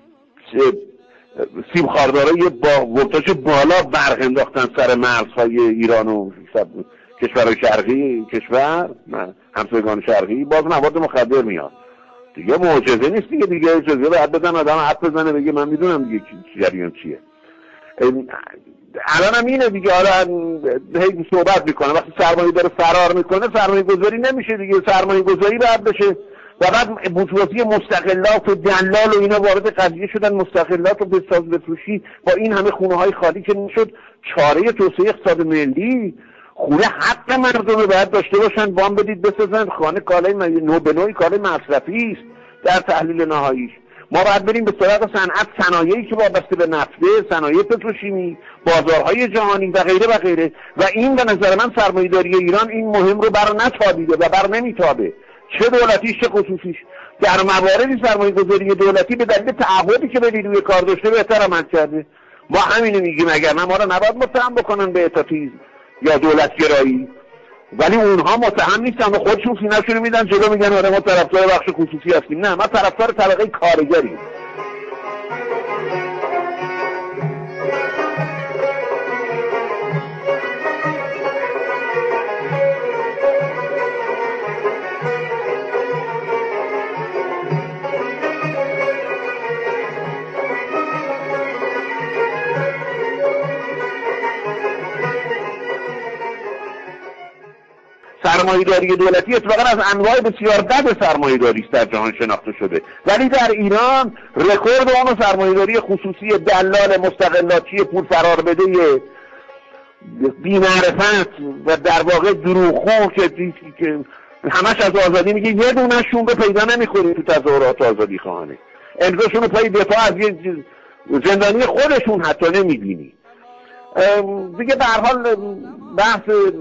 سیب خاردارای با ولتاژ بالا برق انداختن سر مرزهای ایران و کشورهای شرقی کشور همسایگان شرقی، باز مواد مخدر میاد دیگه. معجزه نیست دیگه، دیگه اجازه باید بدن آدم حرف بزنه بگه من میدونم دیگه جریان چیه. الان هم اینه دیگه، حالا هی صحبت میکنه وقتی سرمایه داره فرار میکنه سرمایه گذاری نمیشه دیگه، سرمایه گذاری باید بشه و بعد بورژوازی مستقلات و دلال و اینا وارد قضیه شدن، مستقلات و بساز بفروشی با این همه خونه های خالی که نشد چاره توسعه اقتصاد ملی. خونه حق مردم رو باید داشته باشن، وام بدید بسازن، خانه کالای نو به نوعی کالای مصرفی است در تحلیل نهاییش. ما باید بریم به سراغ صنعت، صنایعی که وابسته به نفته، صنایع پتروشیمی، بازارهای جهانی و غیره و غیره. و این به نظر من سرمایه‌داری ایران این مهم رو بر نتابیده و بر نمیتابه، چه دولتیش چه خصوصیش. در مواردی سرمایه‌گذاری دولتی به دلیل تعهدی که به نیروی کار داشته بهتر عمل کرده. ما همینو میگیم، اگر نه ما رو نباید متهم بکنن به اتاتیسم یا دولتگرایی، ولی اونها متهم نیستن و خودشون سینه‌شون میدن جلو، میگن آره ما طرفدار بخش خصوصی هستیم. نه، ما طرفدار طبقه کارگریم. سرمایه‌داری دولتی اتفاقا از انواع بسیار بد سرمایه‌داری است در جهان شناخته شده، ولی در ایران رکورد اون سرمایه‌داری خصوصی دلال مستقلاتی پول فرار بده بی‌معرفت و در واقع دروغخو که که همش از آزادی میگه، یه دونه‌شون به پیدا نمیخوره تو تظاهرات آزادی خواهانه، امروزشون رو پای دفاع از یه زندانی خودشون حتی نمیبینی دیگه. به هر حال بحث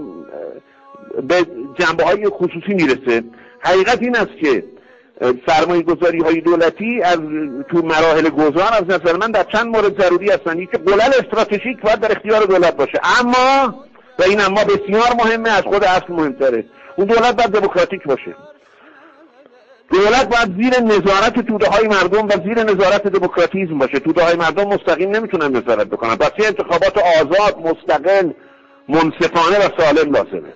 به جنبه های خصوصی میرسه. حقیقت این است که سرمایه گذاری های دولتی از تو مراحل گذار از نظر من در چند مورد ضروری هستند. یکی قلل استراتژیک باید در اختیار دولت باشه، اما و این اما بسیار مهمه، از خود اصل مهمتره، اون دولت باید دموکراتیک باشه. دولت باید زیر نظارت توده های مردم و زیر نظارت دموکراتیسم باشه. توده های مردم مستقیم نمیتونن نظارت بکنن، پس یه انتخابات آزاد، مستقل، منصفانه و سالم لازمه.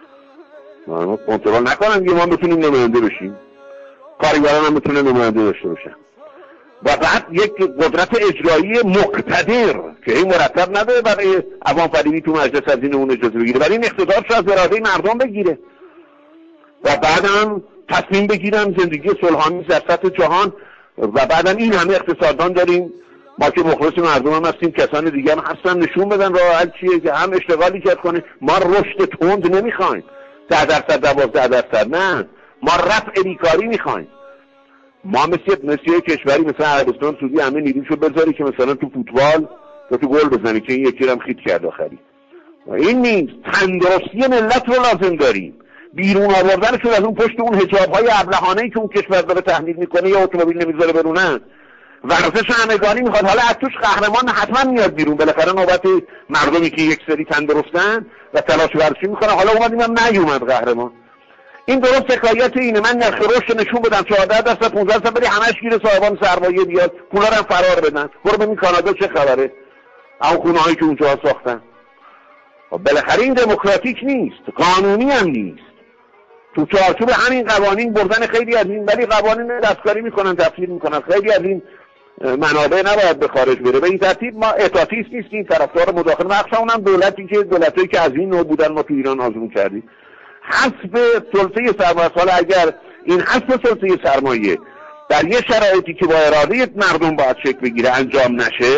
ما کنترل نکنن که ما بتونیم نماینده بشیم، کارگران هم بتونن نماینده داشته باشن و بعد یک قدرت اجرایی مقتدر که این مرتب نداره برای عوام فریبی تو مجلس از این اون اجازه بگیره، ولی این اقتدار رو از اراده مردم بگیره و بعد هم تصمیم بگیرن زندگی صلح‌آمیز در سطح جهان. و بعد هم این همه اقتصاددان داریم، ما که مخلص مردم هم هستیم، کسان دیگه هم هستن نشون بدن راه حل چیه که هم اشتغالی کرد کنه. ما رشد تند نمیخوایم ده درصد دوازده درصد، نه، ما رفع بیکاری میخوایم. ما مثل مثل کشوری مثل عربستان سعودی همه نیروشو بذاری که مثلا تو فوتبال تو تو گل بزنی که این یکی رو هم خیت کرد آخری. و این نیست، تندرستی ملت رو لازم داریم، بیرون آوردنشون از اون پشت اون حجاب‌های ابلهانه‌ای که اون کشور داره تحمیل میکنه یا اتومبیل نمیذاره برونن. ورزش همگانی میخواد، حالا از توش قهرمان حتما میاد بیرون، بالاخره نوبت مردمی که یک سری تندرستن و تلاش ورزشی میکنن، حالا اومدیم هم نیومد قهرمان. این درست حکایت اینه، من نرخ رشد نشون بدم چهارده درصد پانزده درصد بری همش گیر صاحبان سرمایه بیاد، پولا رو هم فرار بدن، برو ببین کانادا چه خبره، اون خونه‌هایی که اونجا ساختن. بالاخره این دموکراتیک نیست، قانونی هم نیست. تو چارچوب همین قوانین بردن خیلی از این، ولی قوانین دستکاری میکنن، تفسیر میکنن، خیلی از این منابع نباید به خارج بره. به این ترتیب ما اتاتیست نیستیم، طرفدار مداخله، مخصوصا اونم دولتی که دولتایی که از این نوع بودن ما تو ایران آزمون کردیم. حذف سلطه سرمایه، حالا اگر این حذف سلطه سرمایه در یه شرایطی که با اراده مردم باید شکل بگیره انجام نشه،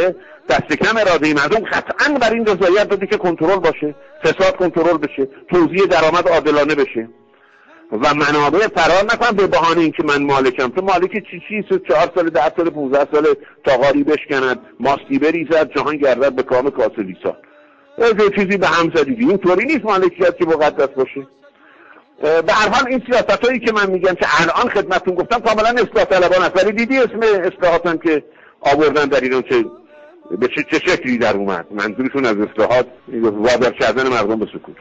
دست کم اراده مردم قطعا بر این رضایت داده که کنترل باشه، فساد کنترل بشه، توزیع درآمد عادلانه بشه و منابع فرار نکنم به بهانه اینکه من مالکم. تو مالک چی چی چهار سال ده سال پانزده سال تاغاری بشکند، ماستی بریزد، جهان گردد به کام کاسه لیسان. یه چیزی به هم زدیدی. اینطوری نیست مالکیت که مقدس باشه. به هر حال این سیاستایی که من میگم که الان خدمتتون گفتم کاملا اصلاح طلبان است، ولی دیدی اسم اصلاحاتم که آوردن در ایران چه به چه, چه شکلی در اومد. منظورشون از اصلاحات وادار کردن مردم به سکوت.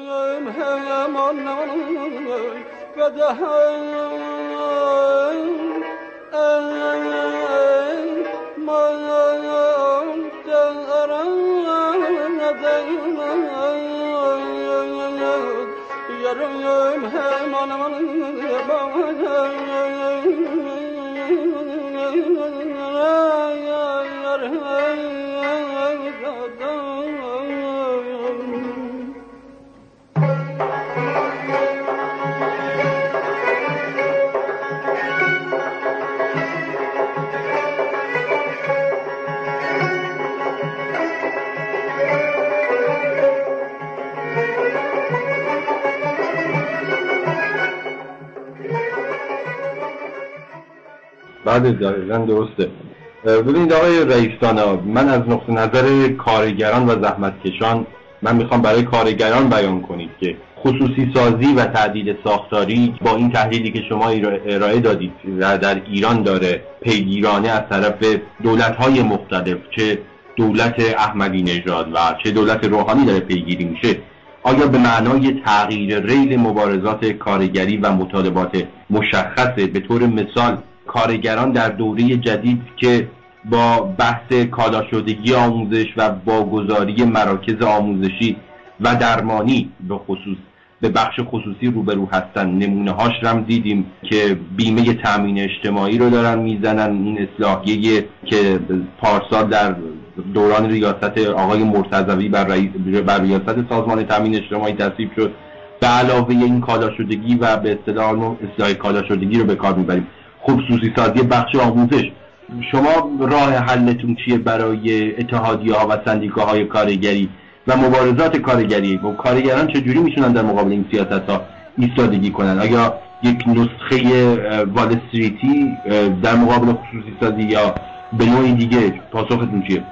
بله دقیقاً درسته. ببینید آقای رئیس‌دانا، من از نقطه نظر کارگران و زحمتکشان من میخوام برای کارگران بیان کنید که خصوصی سازی و تعدیل ساختاری با این تحلیلی که شما ارائه دادید در ایران داره پیگیرانه از طرف دولت‌های مختلف، چه دولت احمدی نژاد و چه دولت روحانی داره پیگیری میشه، آیا به معنای تغییر ریل مبارزات کارگری و مطالبات مشخصه؟ به طور مثال کارگران در دوره جدید که با بحث کالا شدگی آموزش و با گذاری مراکز آموزشی و درمانی به خصوص به بخش خصوصی روبرو هستن، نمونه هاش هم دیدیم که بیمه تامین اجتماعی رو دارن میزنن. این اصلاحیه که پارسال در دوران ریاست آقای مرتضوی بر, رئیس بر ریاست سازمان تامین اجتماعی تصویب شد، به علاوه این کالا شدگی و به اصطلاح اصلاح کالا شدگی رو به کار میبریم. خصوصی سازی بخش آموزش، شما راه حلتون چیه برای اتحادیه‌ها و سندیکاهای کارگری و مبارزات کارگری؟ و کارگران چجوری میتونن در مقابل این سیاست‌ها ایستادگی کنن؟ آیا یک نسخه وال استریتی در مقابل خصوصی سازی یا به نوعی دیگه؟ پاسختون چیه؟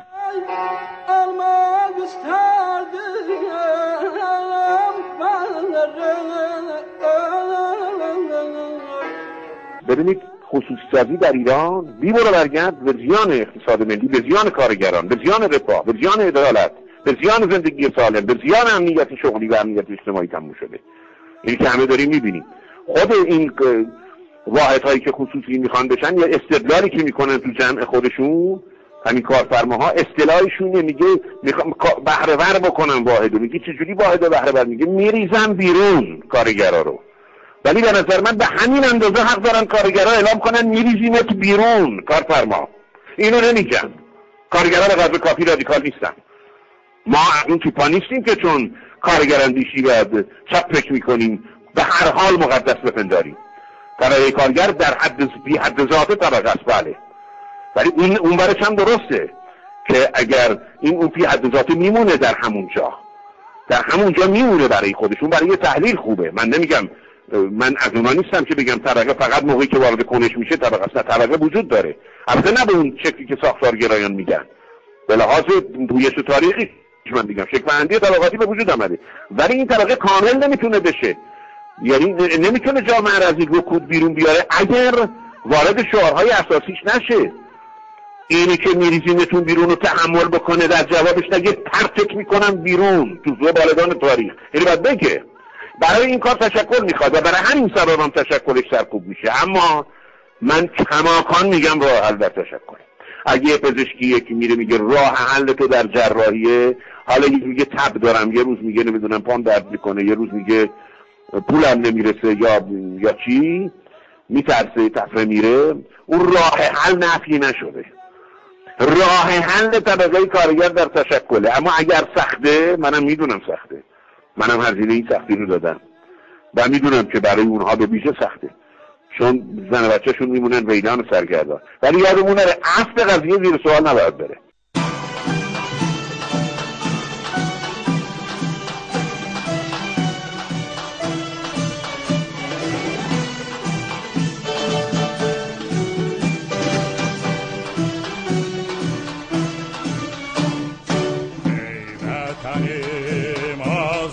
ببینید خصوصی سازی در ایران بی‌برو برگرد به زیان اقتصاد ملی، به زیان کارگران، به زیان رفاه، به زیان عدالت، به زیان زندگی سالم، به زیان امنیت شغلی و امنیت اجتماعی تموم شده. این که همه داریم می‌بینیم. خود این واحدهایی که خصوصی میخوان بشن یا استدلالی که میکنن تو جمع خودشون، همین کارفرماها اصطلاحشون میگه میخوام بهره ور بکنن واحدو. میگه چجوری واحد بهره ور؟ میگه میریزن بیرون کارگرا رو. ولی به نظر من به همین اندازه حق دارن کارگرها اعلام کنن میریزیمت بیرون کارفرما. اینو نمیگن. کارگرها به قدر کافی رادیکال نیستن. ما اون توپا نیستیم که چون کارگراندیشی و چپ فکر میکنیم به هر حال مقدس بپنداریم. طبقه کارگر در حد بی حد ذات طبقه است، بله، ولی اون اون برش هم درسته که اگر این اون بی حد ذات میمونه در همون جا در همون جا میمونه برای خودشون، برای تحلیل خوبه. من نمیگم، من از اونا نیستم که بگم طبقه فقط موقعی که وارد کنش میشه طبقه است. طبقه وجود داره، البته نه به اون شکلی که ساختارگرایان میگن. به لحاظ پویش تاریخی من میگم شکل‌بندی طبقاتی به وجود آمده، ولی این طبقه کامل نمیتونه بشه. یعنی نمیتونه جامعه را از این رکود بیرون بیاره اگر وارد شعارهای اساسیش نشه. اینی که میریزیمتون بیرون رو تحمل بکنه، در جوابش نگه پرتک میکنم بیرون تو زو بالدان تاریخ. یعنی باید بگه برای این کار تشکر میخواد و برای همین سبب هم تشکرش سرکوب میشه. اما من کماکان میگم راه حل در تشکر. اگه پزشکی یکی میره میگه راه حل تو در جراحیه، حالا یه میگه تب دارم، یه روز میگه نمیدونم پام درد میکنه، یه روز میگه پولم نمیرسه یا یا چی، میترسه تفره میره، اون راه حل نفی نشده. راه حل طبقه کارگر در تشکله. اما اگر سخته، منم میدونم سخته، منم هزینه این سختی رو دادم و میدونم که برای اونها به بیشه سخته، چون زن بچه‌شون میمونن ویلان سرگردان. ولی یادمون نره اصل قضیه زیر سوال نباید بره.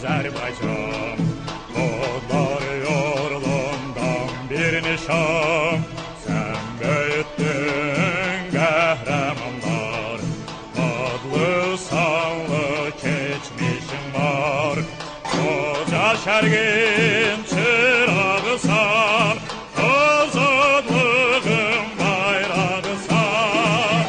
Azərbaycan Odlar yolundan bir nişan Sən böyütdün qəhrəmanlar Adlı sanlı keçmişin var Koca şərqin çırağısan Azadlığın bayrağısan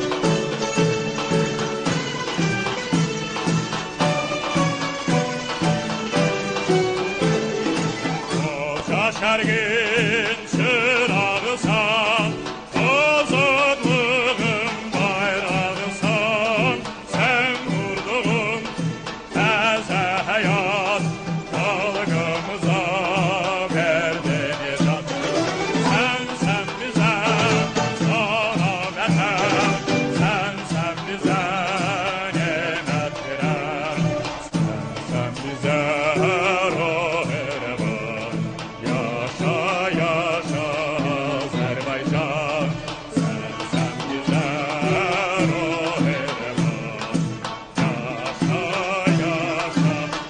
Koca şərqin çırağısan Azadlığın bayrağısan Sən qurduğun təzə həyat Xalqımıza verdin irad Sən, sən bizə sana vətən Sən, sən bizə nemət verən Sən, sən bizə ruh ervan Yaşa, yaşa Azərbaycan Sən, sən bizə ruh ervan Yaşa, yaşa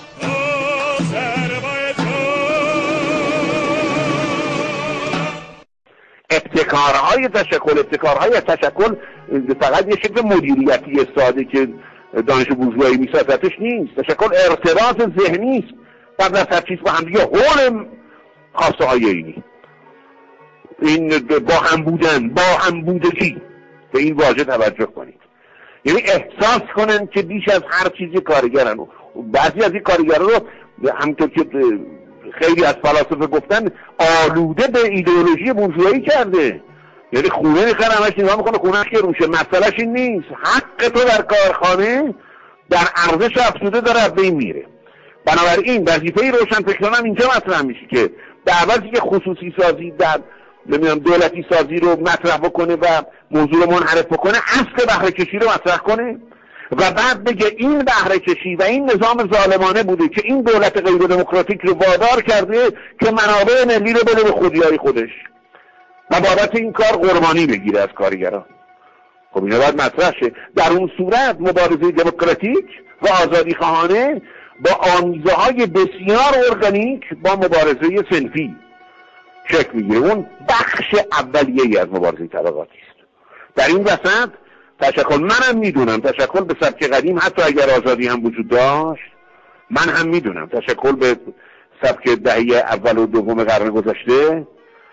ابتکارهای تشکل ابتکارهای تشکل فقط یه شکل مدیریتی ساده که دانش بورژوایی میسازتش نیست. تشکل ارتباط ذهنی است قبل از هر چیز با هم دیگه حول خواسته های اینی این با هم بودن با هم بودگی به این واژه توجه کنید یعنی احساس کنن که بیش از هر چیزی کارگرن بعضی از این کارگران رو همونطور که خیلی از فلاسفه گفتن آلوده به ایدئولوژی بورژوایی کرده یعنی خونه میخواد همش نگاه میکنه خونهش که روشه مسئلهش این نیست حق تو در کارخانه در ارزش افزوده داره از بین میره بنابراین وظیفه روشنفکران هم اینجا مطرح میشه که در عوضی که خصوصی سازی در نمیدونم دولتی سازی رو مطرح بکنه و موضوع رو منحرف بکنه اصل بهره کشی رو مطرح کنه و بعد بگه این بهره کشی و این نظام ظالمانه بوده که این دولت غیر دموکراتیک رو وادار کرده که منابع ملی رو بده به خودیای خودش و بابت این کار قربانی بگیره از کارگران. خب اینا باید مطرح شه. در اون صورت مبارزه دموکراتیک و آزادی خواهانه با آمیزه های بسیار ارگانیک با مبارزه صنفی شکل میگیره. اون بخش اولیه‌ای از مبارزه طبقاتی است. در این وسط تشکل منم میدونم تشکل به سبک قدیم حتی اگر آزادی هم وجود داشت من هم میدونم تشکل به سبک دهه اول و دوم قرن گذشته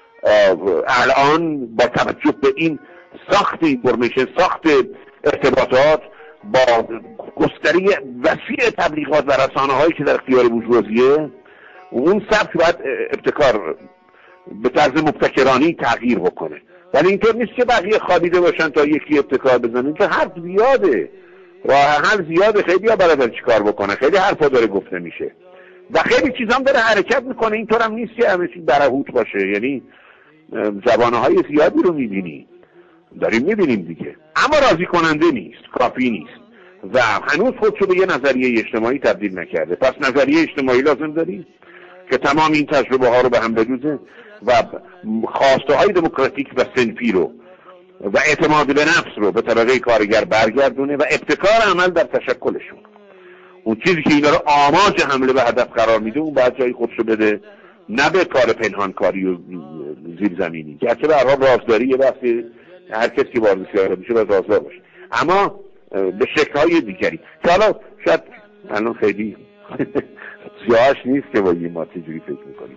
الان با توجه به این ساخت اینفورمیشن ساخت ارتباطات با گستری وسیع تبلیغات و رسانه هایی که در اختیار بورژوازیه اون سبک باید ابتکار به طرز مبتکرانی تغییر بکنه ولی اینطور نیست که بقیه خوابیده باشن تا یکی ابتکار بزنن که حرف زیاده راه حل زیاده خیلی ها برای چی کار بکنه خیلی حرفا داره گفته میشه و خیلی چیزام داره حرکت میکنه اینطور هم نیست که همه چیز برهوت باشه یعنی زبانه های زیادی رو میبینی داریم میبینیم دیگه اما راضی کننده نیست کافی نیست و هنوز خودشو به یه نظریه اجتماعی تبدیل نکرده پس نظریه اجتماعی لازم داری که تمام این تجربه ها رو به هم بدوزه و خواسته های دموکراتیک و صنفی رو و اعتماد به نفس رو به طبقه کارگر برگردونه و ابتکار عمل در تشکلشون اون چیزی که اینا رو آماج حمله به هدف قرار میده اون باید جای خودشو بده نه به کار پنهانکاری و زیرزمینی که هرچه به هر حال رازداری یه بحثی هر کسی که وارد سیاست میشه باید رازدار باشه اما به شکل‌های دیگری که حالا شاید الان خیلی جاش نیست که با این ما چجوری فکر میکنیم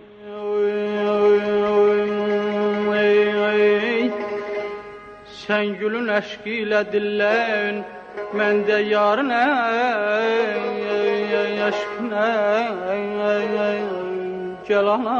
Sen gülün aşkıyla dillen men de yarına aşkına gelana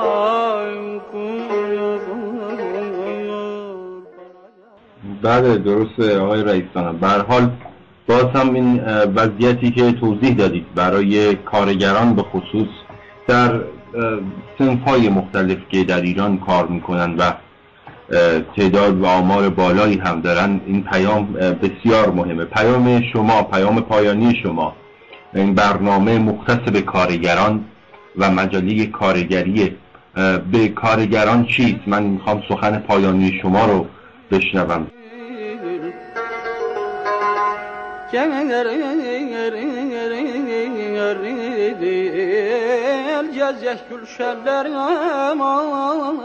بله درسته آقای رئیس جناب. به هر حال باز هم این وضعیتی که توضیح دادید برای کارگران به خصوص در صنف‌های مختلف که در ایران کار میکنن و تعداد و آمار بالایی هم دارن این پیام بسیار مهمه. پیام شما پیام پایانی شما این برنامه مختص به کارگران و مجله کارگری به کارگران چیست؟ من میخوام سخن پایانی شما رو بشنوم. değil gezek gülşenler aman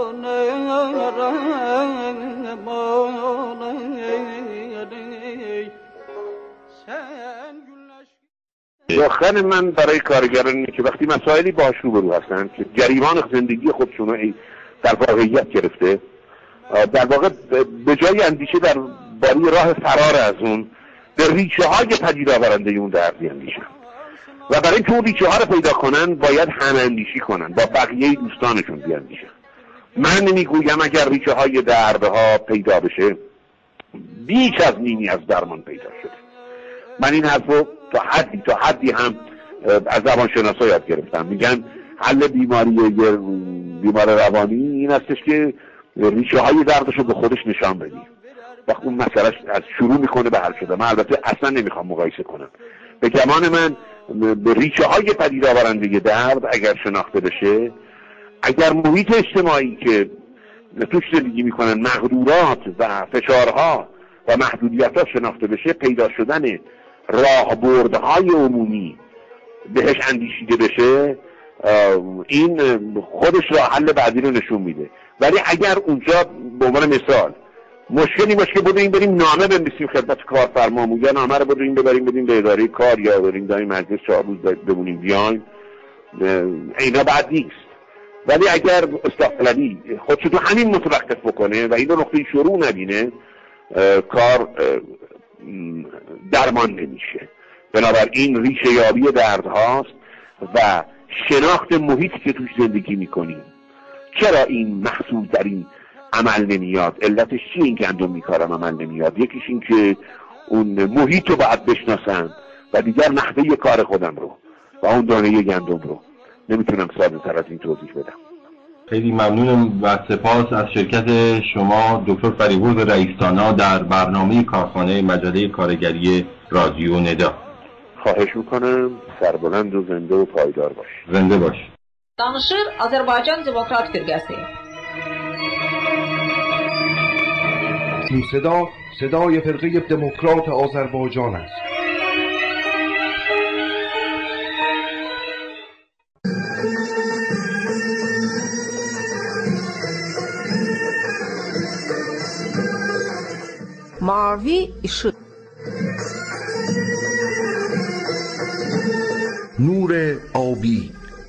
واقعا من برای کارگرانی که وقتی مسائلی باهاش روبرو هستن که جریان زندگی خودشون رو در واقعیت گرفته، در واقع به جای اندیشه در باری راه فرار از اون به ریشه های پدید آورنده اون درد بیاندیشن و برای اینکه اون ریشه ها رو پیدا کنن باید هم اندیشی کنن، با بقیه دوستانشون بیاندیشن. من نمیگویم اگر ریشه های دردها پیدا بشه بیش از نیمی از درمان پیدا شده. من این حرف رو تا حدی تا حدی هم از روانشناسا یاد گرفتم. میگن حل بیماری بیمار روانی این هستش که ریشه های دردش رو به خودش نشان بدی. وقت اون مسئله از شروع میکنه به حل شده. من البته اصلا نمیخوام مقایسه کنم. به گمان من به ریشه های پدید آورنده درد اگر شناخته بشه، اگر محیط اجتماعی که توش زندگی میکنن مقدورات و فشارها و محدودیت‌ها شناخته بشه، پیدا شدن راهبردهای عمومی بهش اندیشیده بشه، این خودش راه حل بعدی رو نشون میده. ولی اگر اونجا به عنوان مثال مشکلی باشه که بودیم بریم نامه بنویسیم خدمت کارفرمامون یا نامه رو بریم ببریم بدیم به اداره کار یا بریم داریم مجلس چهار روز بمونیم بیایم، اینا بعد نیست. ولی اگر استقلالی خودشو تو همین متوقف بکنه و این رو نقطه شروع نبینه، کار درمان نمیشه. بنابراین ریشه یابی درد هاست و شناخت محیطی که توش زندگی میکنیم. چرا این محصول در این عمل نمیاد؟ علتش چیه این گندم میکارم عمل نمیاد؟ یکیش این که اون محیط رو باید بشناسم و دیگر نحوه کار خودم رو و اون دانه گندم رو نمیتونم ساده تر از این توضیح بدم. خیلی ممنونم و سپاس از شرکت شما دکتر فریبرز رئیس‌تانا در برنامه کارخانه مجله کارگری رادیو ندا. خواهش میکنم. سربلند و زنده و پایدار باش. زنده باش. Danışır Azərbaycan Demokrat Firqəsi. این صدا صدای فرقه دموکرات آذربایجان است. Mavi ışık. نور آبی.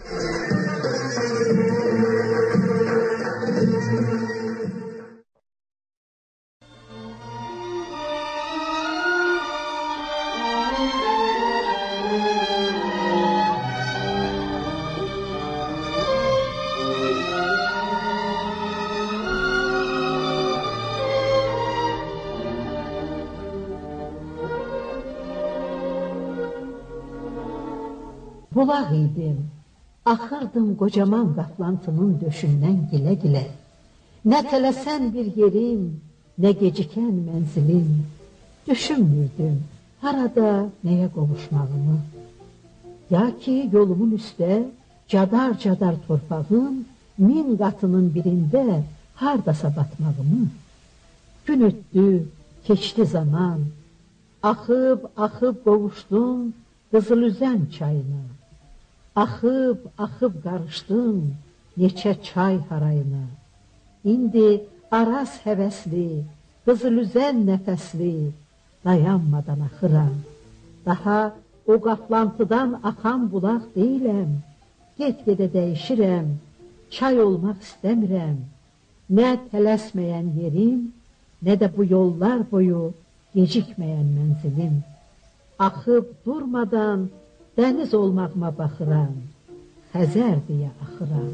Bulaq idim, axırdım qocaman qaplantının döşündən gilə-gilə. Nə tələsən bir yerim, nə gecikən mənzilim. Düşünmürdüm, harada nəyə qovuşmağımı. Ya ki yolumun üstə cadar-cadar torpağım, min qatının birində hardasa batmağımı. Gün ötdü, keçdi zaman, axıb, axıb qovuşdum Qızılüzən çayına. Axıb, axıb qarışdım neçə çay harayına. İndi araz həvəsli, qızılüzən nəfəsli, dayanmadan axıram. Daha o qaplantıdan axan bulaq deyiləm, get-gedə dəyişirəm, çay olmaq istəmirəm. Nə tələsməyən yerim, nə də bu yollar boyu gecikməyən mənzilim. Axıb durmadan dəniz olmağıma baxıram, Xəzər deyə axıram.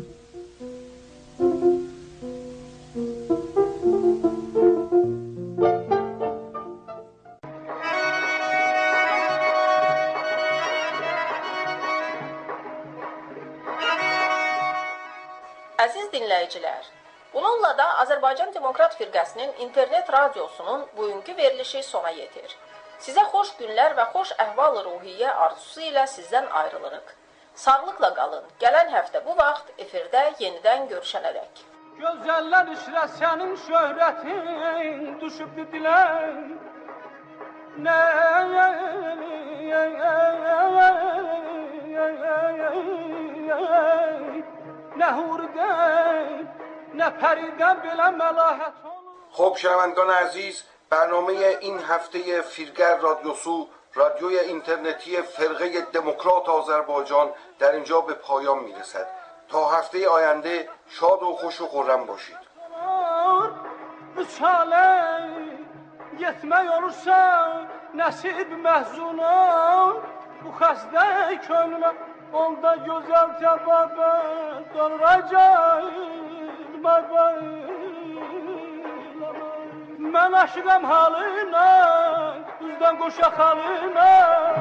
Əziz dinləyicilər, bununla da Azərbaycan Demokrat Firqəsinin internet radiosunun bugünkü verilişi sona yetir. Sizə xoş günlər və xoş əhval-ruhiyyə arzusu ilə sizdən ayrılırıq. Sağlıqla qalın. Gələn həftə bu vaxt efirdə yenidən görüşənədək. Gözəller işrə sənin şöhrətin düşübdü dilə. Nə نه هوردن نه پریدن بلا ملاحت. خب شنوندگان عزیز، برنامه این هفته فیلگر رادیوسو، رادیوی اینترنتی فرقه دموکرات آذربایجان، در اینجا به پایان میرسد. تا هفته آینده شاد و خوش و خرم باشید. Yetmək olursa nəsib məhzunam, bu xəstə könlümə onda gözəl cəbabət doluracaq mən aşıqam halına, üzdən qoşa xalına.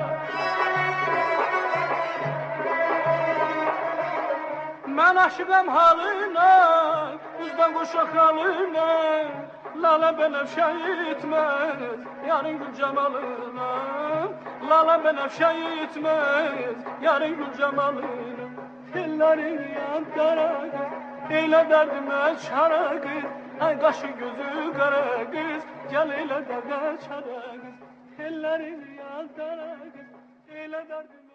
Mən aşıqam halına, üzdən qoşa xalına. Lala benefşe yitmez yarın gül cemalına. Lala benefşe yitmez yarın gül cemalına. Ellerin yandara kız, eyle derdime çara kız. Ay kaşı gözü kara kız, gel eyle derdime çara kız. Ellerin yandara kız, eyle derdime